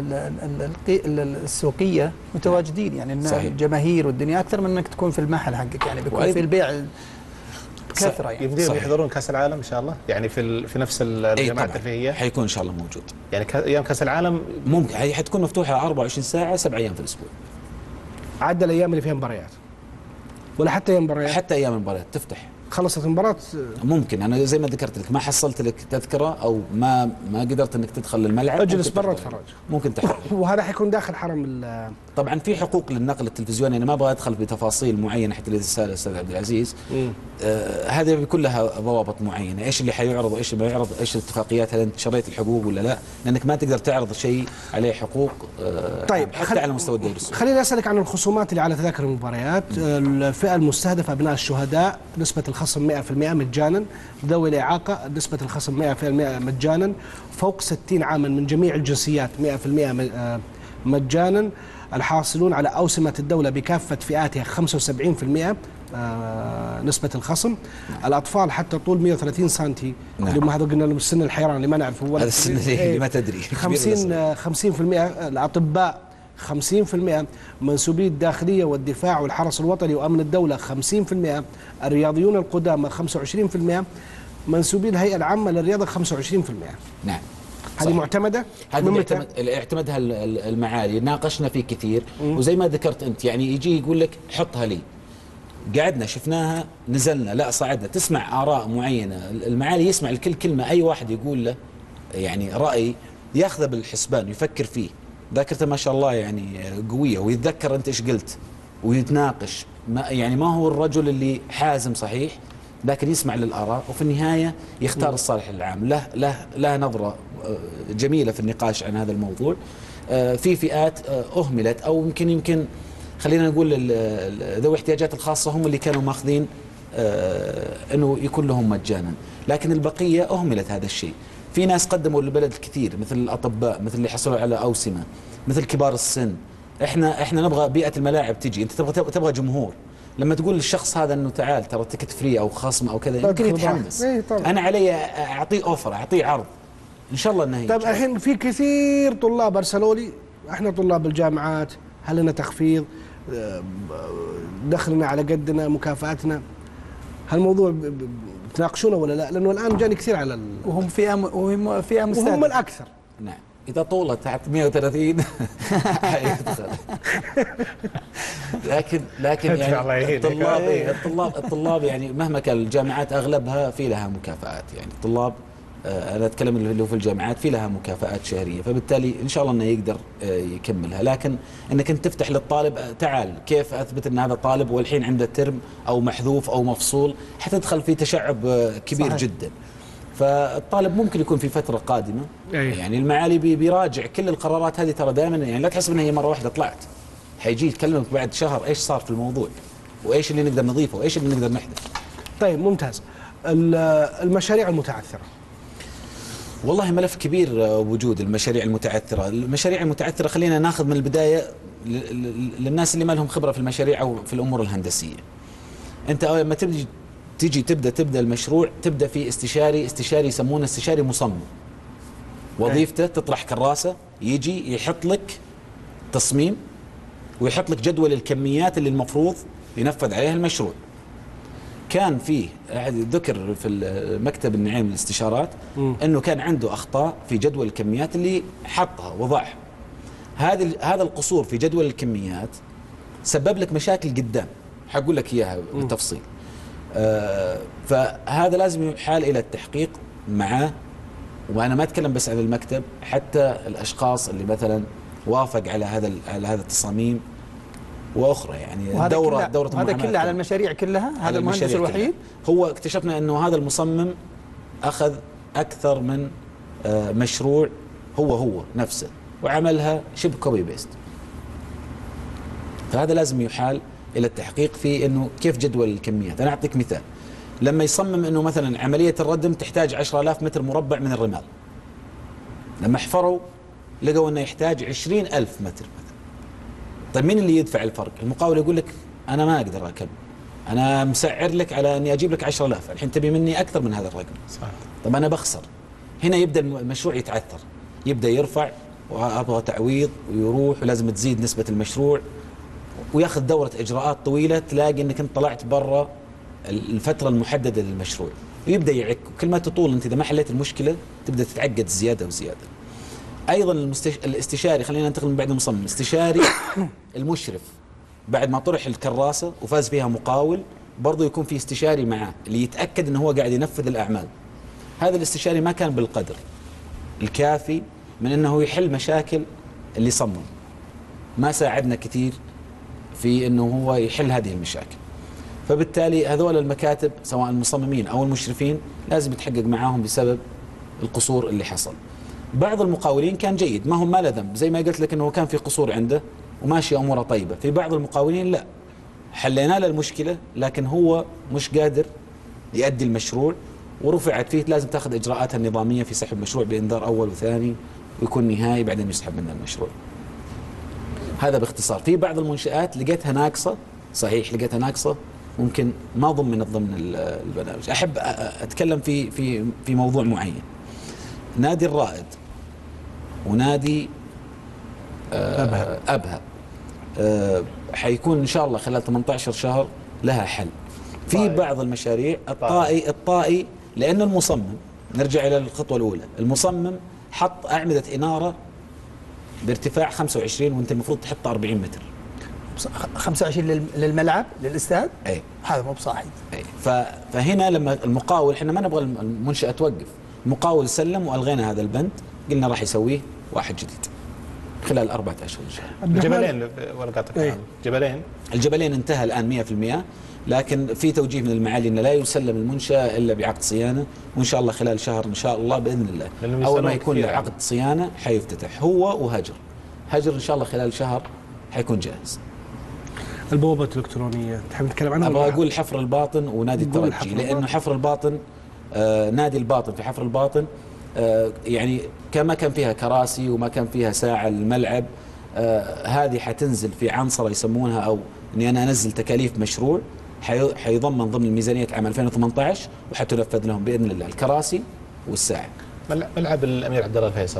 السوقيه متواجدين، يعني الجماهير والدنيا اكثر من انك تكون في المحل حقك، يعني بيكون في البيع كثره. يعني يبدون يحضرون كاس العالم ان شاء الله، يعني في في نفس الجماعات الترفيهيه حيكون ان شاء الله موجود. يعني ايام كاس العالم ممكن هي حتكون مفتوحه أربعة وعشرين ساعه سبع ايام في الاسبوع. عدا الايام اللي فيها مباريات ولا حتى ايام مباريات؟ حتى ايام المباريات تفتح. خلصت المباراة ممكن انا زي ما ذكرت لك ما حصلت لك تذكره او ما ما قدرت انك تدخل الملعب اجلس برا اتفرج ممكن تحضر. وهذا حيكون داخل حرم. طبعا في حقوق للنقل التلفزيوني، انا ما ابغى ادخل بتفاصيل معينه حتى اللي سال الاستاذ عبد العزيز. آه هذه بيكون لها ضوابط معينه، ايش اللي حيعرض وايش اللي ما يعرض، ايش الاتفاقيات، هل انت شريت الحقوق ولا لا، لانك ما تقدر تعرض شيء عليه حقوق آه طيب حتى خل... على مستوى الدوري السعودي. خليني اسالك عن الخصومات اللي على تذاكر المباريات. الفئه المستهدفه ابناء الشهداء نسبه الخصم مئة بالمئة مجانا، ذوي الاعاقه نسبه الخصم مئة بالمئة مجانا، فوق ستين عاما من جميع الجنسيات مئة بالمئة مجانا، الحاصلون على اوسمه الدوله بكافه فئاتها خمسة وسبعين بالمئة نسبه الخصم، الاطفال حتى طول مئة وثلاثين سنتي اللي هم هذا قلنا السن الحيران اللي ما نعرفه هذا السن اللي ما تدري خمسين خمسين بالمئة الاطباء خمسين بالمئة، منسوبي الداخليه والدفاع والحرس الوطني وامن الدوله خمسين بالمئة، الرياضيون القدامى خمسة وعشرين بالمئة، منسوبي الهيئه العامه للرياضه خمسة وعشرين بالمئة. نعم هذه معتمده؟ هذه اعتمد اعتمدها المعالي، ناقشنا فيه كثير مم. وزي ما ذكرت انت يعني يجي يقول لك حطها لي، قعدنا شفناها نزلنا لا صعدنا، تسمع اراء معينه، المعالي يسمع لكل كلمه، اي واحد يقول له يعني راي ياخذه بالحسبان ويفكر فيه، ذاكرته ما شاء الله يعني قويه ويتذكر انت ايش قلت ويتناقش، ما يعني ما هو الرجل اللي حازم صحيح لكن يسمع للاراء وفي النهايه يختار م. الصالح العام. له له له نظره جميله في النقاش عن هذا الموضوع. في فئات اهملت او يمكن يمكن خلينا نقول ذوي الاحتياجات الخاصه هم اللي كانوا ماخذين انه يكون لهم مجانا، لكن البقيه اهملت هذا الشيء. في ناس قدموا للبلد الكثير مثل الاطباء، مثل اللي حصلوا على اوسمه، مثل كبار السن. احنا احنا نبغى بيئه الملاعب تجي، انت تبغى تبغى جمهور. لما تقول للشخص هذا انه تعال ترى تكت فري او خصم او كذا يمكن يتحمس. انا علي اعطيه اوفر، اعطيه عرض ان شاء الله انه يجي. طيب الحين في كثير طلاب ارسلوا لي، احنا طلاب الجامعات هل لنا تخفيض؟ دخلنا على قدنا، مكافاتنا، هالموضوع تناقشونه ولا لا؟ لانه الان جاني كثير على ال... وهم فئه م... وهم فئه مستهدفه وهم الاكثر. نعم اذا طولت تحت مئة وثلاثين حيدخل. لكن لكن يعني الطلاب الطلاب الطلاب يعني مهما كان الجامعات اغلبها في لها مكافآت، يعني الطلاب انا اتكلم اللي هو في الجامعات في لها مكافآت شهريه، فبالتالي ان شاء الله انه يقدر يكملها. لكن انك انت تفتح للطالب تعال كيف اثبت ان هذا طالب والحين عنده ترم او محذوف او مفصول، حتدخل في تشعب كبير صحيح. جدا. فالطالب ممكن يكون في فتره قادمه أيه. يعني المعالي بي بيراجع كل القرارات هذه، ترى دائما يعني لا تحسب انها هي مره واحده طلعت، حيجي يتكلمك بعد شهر ايش صار في الموضوع وايش اللي نقدر نضيفه وايش اللي نقدر نحدث. طيب ممتاز. المشاريع المتعثره والله ملف كبير وجود المشاريع المتعثره، المشاريع المتعثره خلينا ناخذ من البدايه للناس اللي ما لهم خبره في المشاريع او في الامور الهندسيه. انت لما تبدي تيجي تبدا تبدا المشروع تبدا في استشاري استشاري يسمونه استشاري مصمم. وظيفته تطرح كراسه يجي يحط لك تصميم ويحط لك جدول الكميات اللي المفروض ينفذ عليها المشروع. كان فيه ذكر في مكتب النعيم للاستشارات انه كان عنده اخطاء في جدول الكميات اللي حطها وضعها. هذا هذا القصور في جدول الكميات سبب لك مشاكل قدام، حقول لك اياها بالتفصيل. آه فهذا لازم يحال الى التحقيق معاه، وانا ما اتكلم بس عن المكتب، حتى الاشخاص اللي مثلا وافق على هذا على هذا التصاميم واخرى يعني. الدوره دوره هذا كله على المشاريع كلها. هذا المهندس الوحيد كلها. هو اكتشفنا انه هذا المصمم اخذ اكثر من آه مشروع هو هو نفسه وعملها شبه كوبي بيست. فهذا لازم يحال الى التحقيق في انه كيف جدول الكميات. انا اعطيك مثال، لما يصمم انه مثلا عمليه الردم تحتاج عشرة آلاف متر مربع من الرمال، لما حفروا لقوا انه يحتاج عشرين ألف متر مثلا. طيب مين اللي يدفع الفرق؟ المقاول يقول لك انا ما اقدر اكمل، انا مسعر لك على اني اجيب لك عشرة آلاف، الحين تبي مني اكثر من هذا الرقم. صح. طب انا بخسر. هنا يبدا المشروع يتعثر، يبدا يرفع وابغى تعويض ويروح ولازم تزيد نسبه المشروع وياخذ دوره اجراءات طويله، تلاقي انك انت طلعت برا الفتره المحدده للمشروع ويبدا يعك. كل ما تطول انت اذا ما حليت المشكله تبدا تتعقد زياده وزياده. ايضا المستش... الاستشاري، خلينا ننتقل من بعد المصمم، الاستشاري المشرف بعد ما طرح الكراسه وفاز فيها مقاول برضه يكون في استشاري معاه اللي يتاكد انه هو قاعد ينفذ الاعمال. هذا الاستشاري ما كان بالقدر الكافي من انه يحل مشاكل اللي صمم، ما ساعدنا كثير في انه هو يحل هذه المشاكل. فبالتالي هذول المكاتب سواء المصممين او المشرفين لازم يتحقق معاهم بسبب القصور اللي حصل. بعض المقاولين كان جيد، ما هم ما له ذنب، زي ما قلت لك انه كان في قصور عنده وماشي اموره طيبه. في بعض المقاولين لا، حلينا له المشكله لكن هو مش قادر يؤدي المشروع ورفعت فيه، لازم تاخذ اجراءاتها النظاميه في سحب مشروع بانذار اول وثاني ويكون نهائي بعدين يسحب منه المشروع. هذا باختصار. في بعض المنشآت لقيتها ناقصه، صحيح لقيتها ناقصه، ممكن ما ضمنت ضمن البرنامج. احب اتكلم في في في موضوع معين. نادي الرائد ونادي أبها أبها أه حيكون إن شاء الله خلال ثمانية عشر شهر لها حل. في طيب. بعض المشاريع الطائي الطائي لأن المصمم، نرجع إلى الخطوة الأولى، المصمم حط أعمدة إنارة بارتفاع خمسة وعشرين وأنت المفروض تحط أربعين متر. خمسة وعشرين للملعب للاستاد؟ أي هذا مو بصاحي. أي فهنا لما المقاول، احنا ما نبغى المنشأة توقف، المقاول سلم والغينا هذا البند، قلنا راح يسويه واحد جديد خلال أربعة أشهر إن شاء الله. الجبلين ورقاتك ايه؟ الجبلين الجبلين انتهى الآن مئة بالمئة، لكن في توجيه من المعالي أن لا يسلم المنشأة إلا بعقد صيانة، وإن شاء الله خلال شهر إن شاء الله بإذن الله أول ما يكون له عقد صيانة حيفتتح هو وهجر. هجر إن شاء الله خلال شهر حيكون جاهز. البوابة الإلكترونية تحب نتكلم عنها؟ أبغى أقول حفر الباطن ونادي الترجي، لأنه حفر الباطن آه نادي الباطن في حفر الباطن آه يعني كما كان فيها كراسي وما كان فيها ساعة للملعب، آه هذه حتنزل في عنصرة يسمونها، أو أني أنا أنزل تكاليف مشروع حيضمن ضمن ميزانية عام ألفين وثمانية عشر وحتنفذ لهم بإذن الله الكراسي والساعة. ملعب الأمير عبد الله الفيصل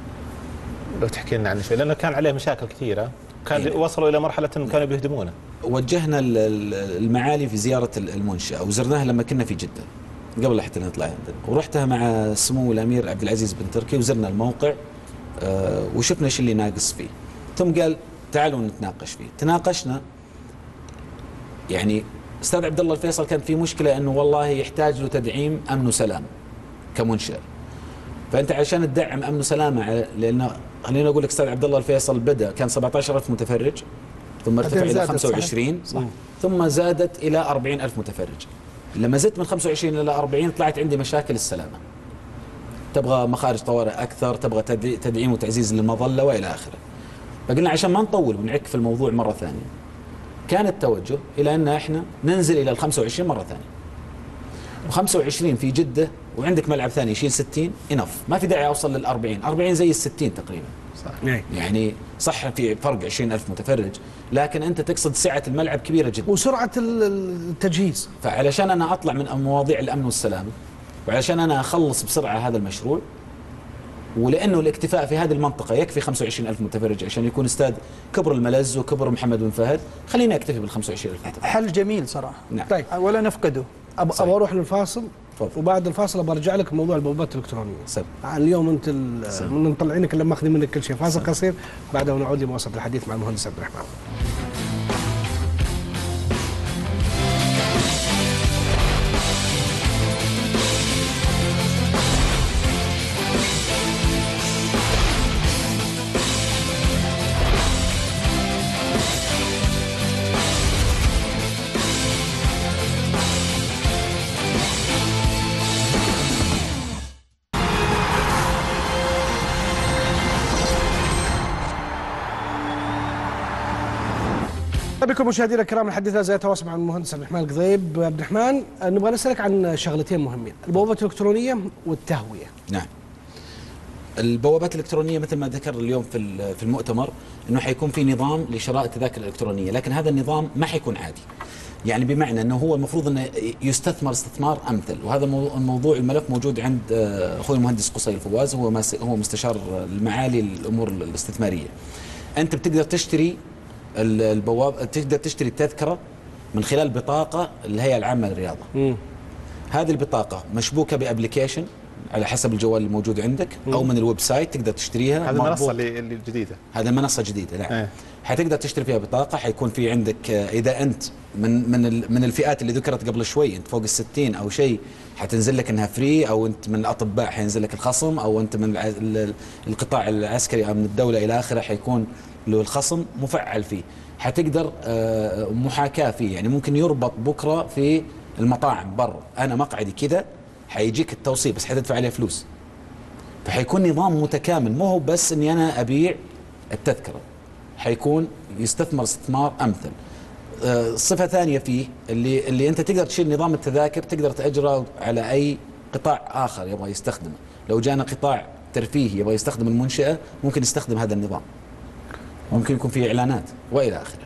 لو تحكي لنا عنه شوي، لأنه كان عليه مشاكل كثيرة، كان إيه؟ وصلوا إلى مرحلة أنهم كانوا بيهدمونه. وجهنا المعالي في زيارة المنشأة وزرناها لما كنا في جدة قبل حتى نطلع عندنا، ورحتها مع سمو الأمير عبد العزيز بن تركي وزرنا الموقع آه وشفنا ايش اللي ناقص فيه. ثم قال تعالوا نتناقش فيه. تناقشنا، يعني استاذ عبد الله الفيصل كان في مشكلة انه والله يحتاج له تدعيم امن وسلام كمنشأة. فانت عشان تدعم امن وسلامة، لانه خليني اقول لك استاذ عبد الله الفيصل بدا كان سبعة عشر ألف متفرج ثم ارتفع الى خمسة وعشرين صح. ثم زادت الى أربعين ألف متفرج. لما زدت من خمسة وعشرين الى أربعين طلعت عندي مشاكل السلامه، تبغى مخارج طوارئ اكثر، تبغى تدعيم وتعزيز للمظله والى اخره. فقلنا عشان ما نطول ونعك في الموضوع مره ثانيه، كان التوجه الى ان احنا ننزل الى ال خمسة وعشرين مره ثانيه. وخمسة وعشرين في جده وعندك ملعب ثاني يشيل ستين انف، ما في داعي اوصل لل أربعين، أربعين زي ال ستين تقريبا. صح. يعني صح في فرق عشرين ألف متفرج، لكن أنت تقصد سعة الملعب كبيرة جدا وسرعة التجهيز. فعلشان أنا أطلع من مواضيع الأمن والسلامة، وعلشان أنا أخلص بسرعة هذا المشروع، ولأنه الاكتفاء في هذه المنطقة يكفي خمسة وعشرين ألف متفرج عشان يكون استاد كبر الملز وكبر محمد بن فهد، خليني أكتفي بال خمسة وعشرين ألف متفرج. حل جميل صراحة. نعم. طيب ولا نفقده. أبغى أروح للفاصل، فضل. وبعد الفاصل برجع لك موضوع البوابات الإلكترونية. سب. اليوم أنت من مطلعينك لما أخذ منك كل شيء. فاصل قصير بعدها ونعود لمواصلة الحديث مع المهندس عبد الرحمن. بكم مشاهدينا الكرام، الحديث لا زال يتواصل مع المهندس عبد الرحمن القضيب. عبد الرحمن، نبغى نسألك عن شغلتين مهمين، البوابات الإلكترونية والتهوية. نعم. البوابات الإلكترونية مثل ما ذكر اليوم في في المؤتمر انه حيكون في نظام لشراء التذاكر الإلكترونية، لكن هذا النظام ما حيكون عادي. يعني بمعنى انه هو المفروض انه يستثمر استثمار امثل، وهذا الموضوع الملف موجود عند اخوي المهندس قصي الفواز، هو هو مستشار المعالي الامور الاستثمارية. انت بتقدر تشتري البواب، تقدر تشتري التذكرة من خلال بطاقة الهيئة العامة للرياضة. مم. هذه البطاقة مشبوكة بأبليكيشن على حسب الجوال الموجود عندك، مم. أو من الويب سايت تقدر تشتريها. هذه المنصة اللي الجديدة. هذه المنصة الجديدة، نعم. ايه. حتقدر تشتري فيها بطاقة، حيكون في عندك إذا أنت من من من الفئات اللي ذكرت قبل شوي، أنت فوق الستين أو شيء، حتنزل لك إنها فري، أو أنت من الأطباء حينزل لك الخصم، أو أنت من القطاع العسكري أو من الدولة إلى آخره حيكون له الخصم مفعل فيه. حتقدر محاكاة فيه، يعني ممكن يربط بكرة في المطاعم برا، أنا مقعدي كذا حيجيك التوصيل بس حتدفع عليه فلوس. فحيكون نظام متكامل، مو هو بس إني أنا أبيع التذكرة، حيكون يستثمر استثمار أمثل. صفة ثانية فيه اللي اللي أنت تقدر تشيل نظام التذاكر، تقدر تأجره على أي قطاع آخر يبغى يستخدمه. لو جانا قطاع ترفيهي يبغى يستخدم المنشأة، ممكن يستخدم هذا النظام، ممكن يكون فيه إعلانات وإلى آخره.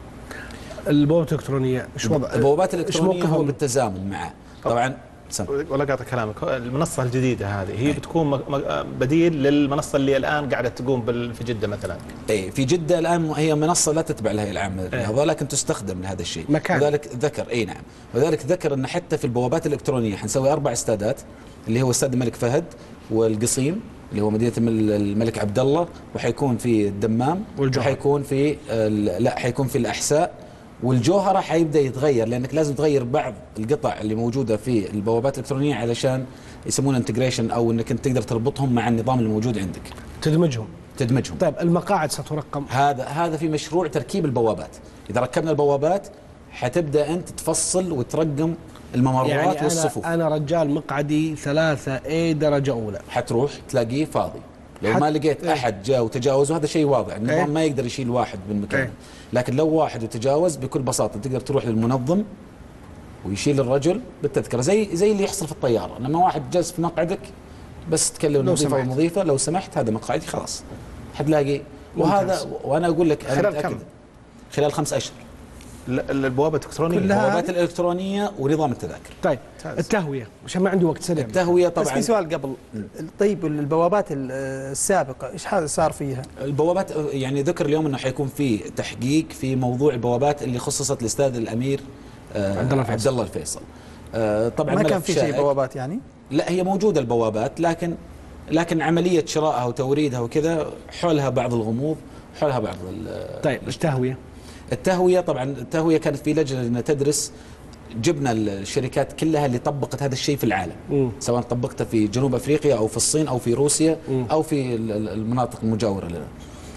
البوابات الإلكترونية إيش وضع؟ البوابات الإلكترونية هو بالتزامن معه طبعا. ولا قاطع كلامك، المنصة الجديدة هذه هي بتكون بديل للمنصة اللي الآن قاعدة تقوم في جدة مثلا. اي في جدة الآن هي منصة لا تتبع الهيئة العامة للرياضة، لكن تستخدم لهذا الشيء. مكان. وذلك ذكر اي نعم، وذلك ذكر ان حتى في البوابات الإلكترونية حنسوي أربع استادات، اللي هو استاد الملك فهد والقصيم اللي هو مدينة الملك عبد الله، وحيكون في الدمام، وحيكون في لا حيكون في الأحساء، والجوهرة حيبدأ يتغير، لأنك لازم تغير بعض القطع اللي موجودة في البوابات الإلكترونية علشان يسمونه انتجريشن، أو أنك أنت تقدر تربطهم مع النظام الموجود عندك، تدمجهم تدمجهم. طيب المقاعد سترقم؟ هذا هذا في مشروع تركيب البوابات. إذا ركبنا البوابات حتبدأ أنت تفصل وترقم الممرات يعني والصفوف. أنا, أنا رجال مقعدي ثلاثة اي درجة أولى، حتروح تلاقيه فاضي. لو حت... ما لقيت أحد جاء وتجاوز، وهذا شيء واضح، النظام ايه؟ ما يقدر يشيل واحد من مكانه. ايه؟ لكن لو واحد وتجاوز بكل بساطة تقدر تروح للمنظم ويشيل الرجل بالتذكرة، زي زي اللي يحصل في الطيارة، لما واحد جالس في مقعدك بس تكلم المضيفة والمضيفة لو سمحت هذا مقعدي خلاص حتلاقي. وهذا وانا اقول لك انا خلال كم؟ خلال خمس اشهر. البوابات الالكترونيه البوابات الالكترونيه ونظام التذاكر. طيب التهويه عشان ما عندي وقت سريع. التهويه طبعا بس في سؤال قبل. طيب البوابات السابقه ايش هذا صار فيها؟ البوابات يعني ذكر اليوم انه حيكون في تحقيق في موضوع البوابات اللي خصصت لاستاد الامير عبد الله عبد الله الفيصل. طبعا ما كان في شيء بوابات يعني؟ لا هي موجوده البوابات، لكن لكن عمليه شرائها وتوريدها وكذا حولها بعض الغموض، حولها بعض. طيب التهويه التهوية طبعا التهوية كانت في لجنة تدرس، جبنا الشركات كلها اللي طبقت هذا الشيء في العالم، م. سواء طبقته في جنوب أفريقيا أو في الصين أو في روسيا م. أو في المناطق المجاورة لنا.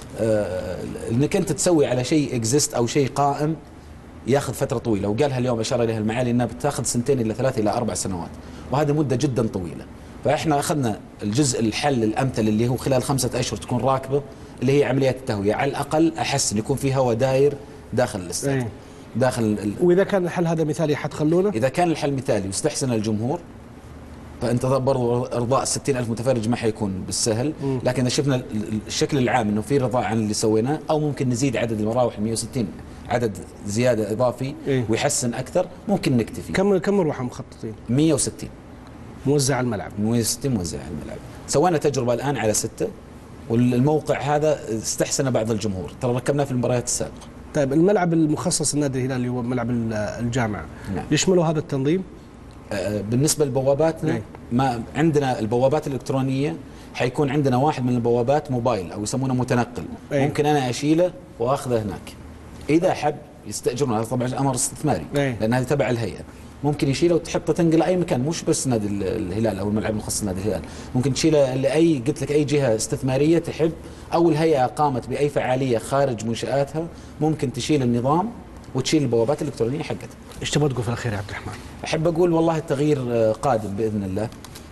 آه انك انت تسوي على شيء اكزيست او شيء قائم ياخذ فترة طويلة، وقالها اليوم أشار إليها المعالي انها بتاخذ سنتين الى ثلاث الى اربع سنوات، وهذه مدة جدا طويلة. فاحنا اخذنا الجزء الحل الامثل اللي هو خلال خمسة اشهر تكون راكبة، اللي هي عمليات التهوية. على الاقل احس ان يكون في هواء داير داخل الاستاد. ايه. داخل ال... واذا كان الحل هذا مثالي حتخلونه؟ اذا كان الحل مثالي واستحسن الجمهور فانت برضو ارضاء ستين ألف متفرج ما حيكون بالسهل، لكن اذا شفنا الشكل العام انه في رضاء عن اللي سويناه، او ممكن نزيد عدد المراوح مئة وستين عدد زياده اضافي إيه؟ ويحسن اكثر، ممكن نكتفي. كم كم مروحه مخططين؟ مئة وستين موزع على الملعب. مئة وستين موزع على الملعب. سوينا تجربه الان على سته، والموقع هذا استحسن بعض الجمهور، ترى ركبناه في المباريات السابقه. طيب الملعب المخصص لنادي الهلال اللي هو ملعب الجامعه، نعم. يشمله هذا التنظيم؟ آه بالنسبه لبواباتنا نعم. ما عندنا البوابات الالكترونيه، حيكون عندنا واحد من البوابات موبايل او يسمونه متنقل، أي. ممكن انا اشيله واخذه هناك. اذا حب يستاجرونه، هذا طبعا امر استثماري، أي. لان هذه تبع الهيئه، ممكن يشيله وتحطه تنقله اي مكان، مش بس نادي الهلال او الملعب المخصص لنادي الهلال، ممكن تشيله لاي قلت لك اي جهه استثماريه تحب، او الهيئه قامت باي فعاليه خارج منشاتها، ممكن تشيل النظام وتشيل البوابات الالكترونيه حقتها. ايش تبغى تقول في الاخير يا عبد الرحمن؟ احب اقول والله التغيير قادم باذن الله.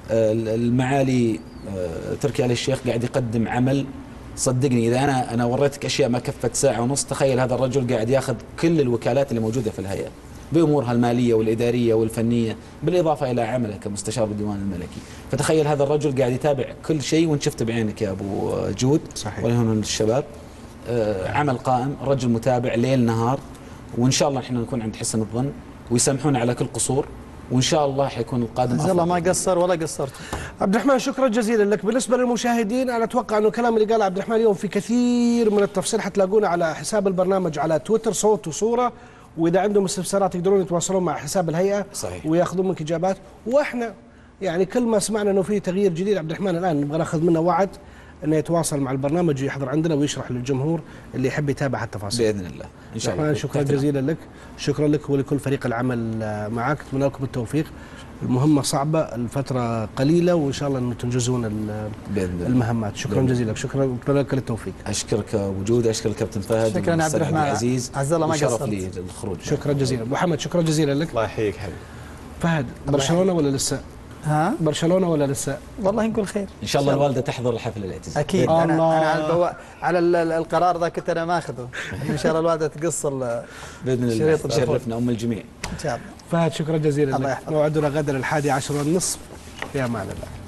المعالي تركي آل الشيخ قاعد يقدم عمل، صدقني اذا انا انا وريتك اشياء ما كفت ساعه ونص، تخيل هذا الرجل قاعد ياخذ كل الوكالات اللي موجوده في الهيئه بامورها الماليه والاداريه والفنيه، بالاضافه الى عمله كمستشار بالديوان الملكي، فتخيل هذا الرجل قاعد يتابع كل شيء، وانت شفت بعينك يا ابو جود. صحيح. ولا من الشباب. عمل قائم، رجل متابع ليل نهار، وان شاء الله احنا نكون عند حسن الظن ويسامحونا على كل قصور، وان شاء الله حيكون القادم افضل. الله ما قصر ولا قصرت. عبد الرحمن شكرا جزيلا لك. بالنسبه للمشاهدين انا اتوقع انه الكلام اللي قاله عبد الرحمن اليوم في كثير من التفصيل حتلاقونه على حساب البرنامج على تويتر صوت وصوره، واذا عندهم استفسارات يقدرون يتواصلون مع حساب الهيئه. صحيح. وياخذون منك اجابات، واحنا يعني كل ما سمعنا انه في تغيير جديد عبد الرحمن الان نبغى ناخذ منه وعد انه يتواصل مع البرنامج ويحضر عندنا ويشرح للجمهور اللي يحب يتابع التفاصيل باذن الله ان شاء الله. شكرا جزيلا لك، شكرا لك ولكل فريق العمل معك، اتمنى لكم التوفيق. المهمه صعبه، الفتره قليله، وان شاء الله انه تنجزون المهمات. شكرا جزيلا لك، شكرا اتمنى لك التوفيق. اشكرك وجود، اشكر الكابتن فهد، شكرا عبد الرحمن العزيز، عز الله ما قصرت لي الخروج. شكرا جزيلا محمد، شكرا جزيلا لك. الله يحييك حبيبي. فهد برشلونه ولا لسه؟ ها؟ برشلونه ولا لسه؟ والله نقول خير ان شاء الله الوالده تحضر الحفل الاعتزال. اكيد. انا انا على البوا... على القرار ذا كنت انا ماخذه ان شاء الله الوالده تقص باذن الله. تشرفنا ام الجميع ان شاء الله. فهد شكرا جزيلا لك. موعدنا غدا الحادي عشر والنصف. في امان الله.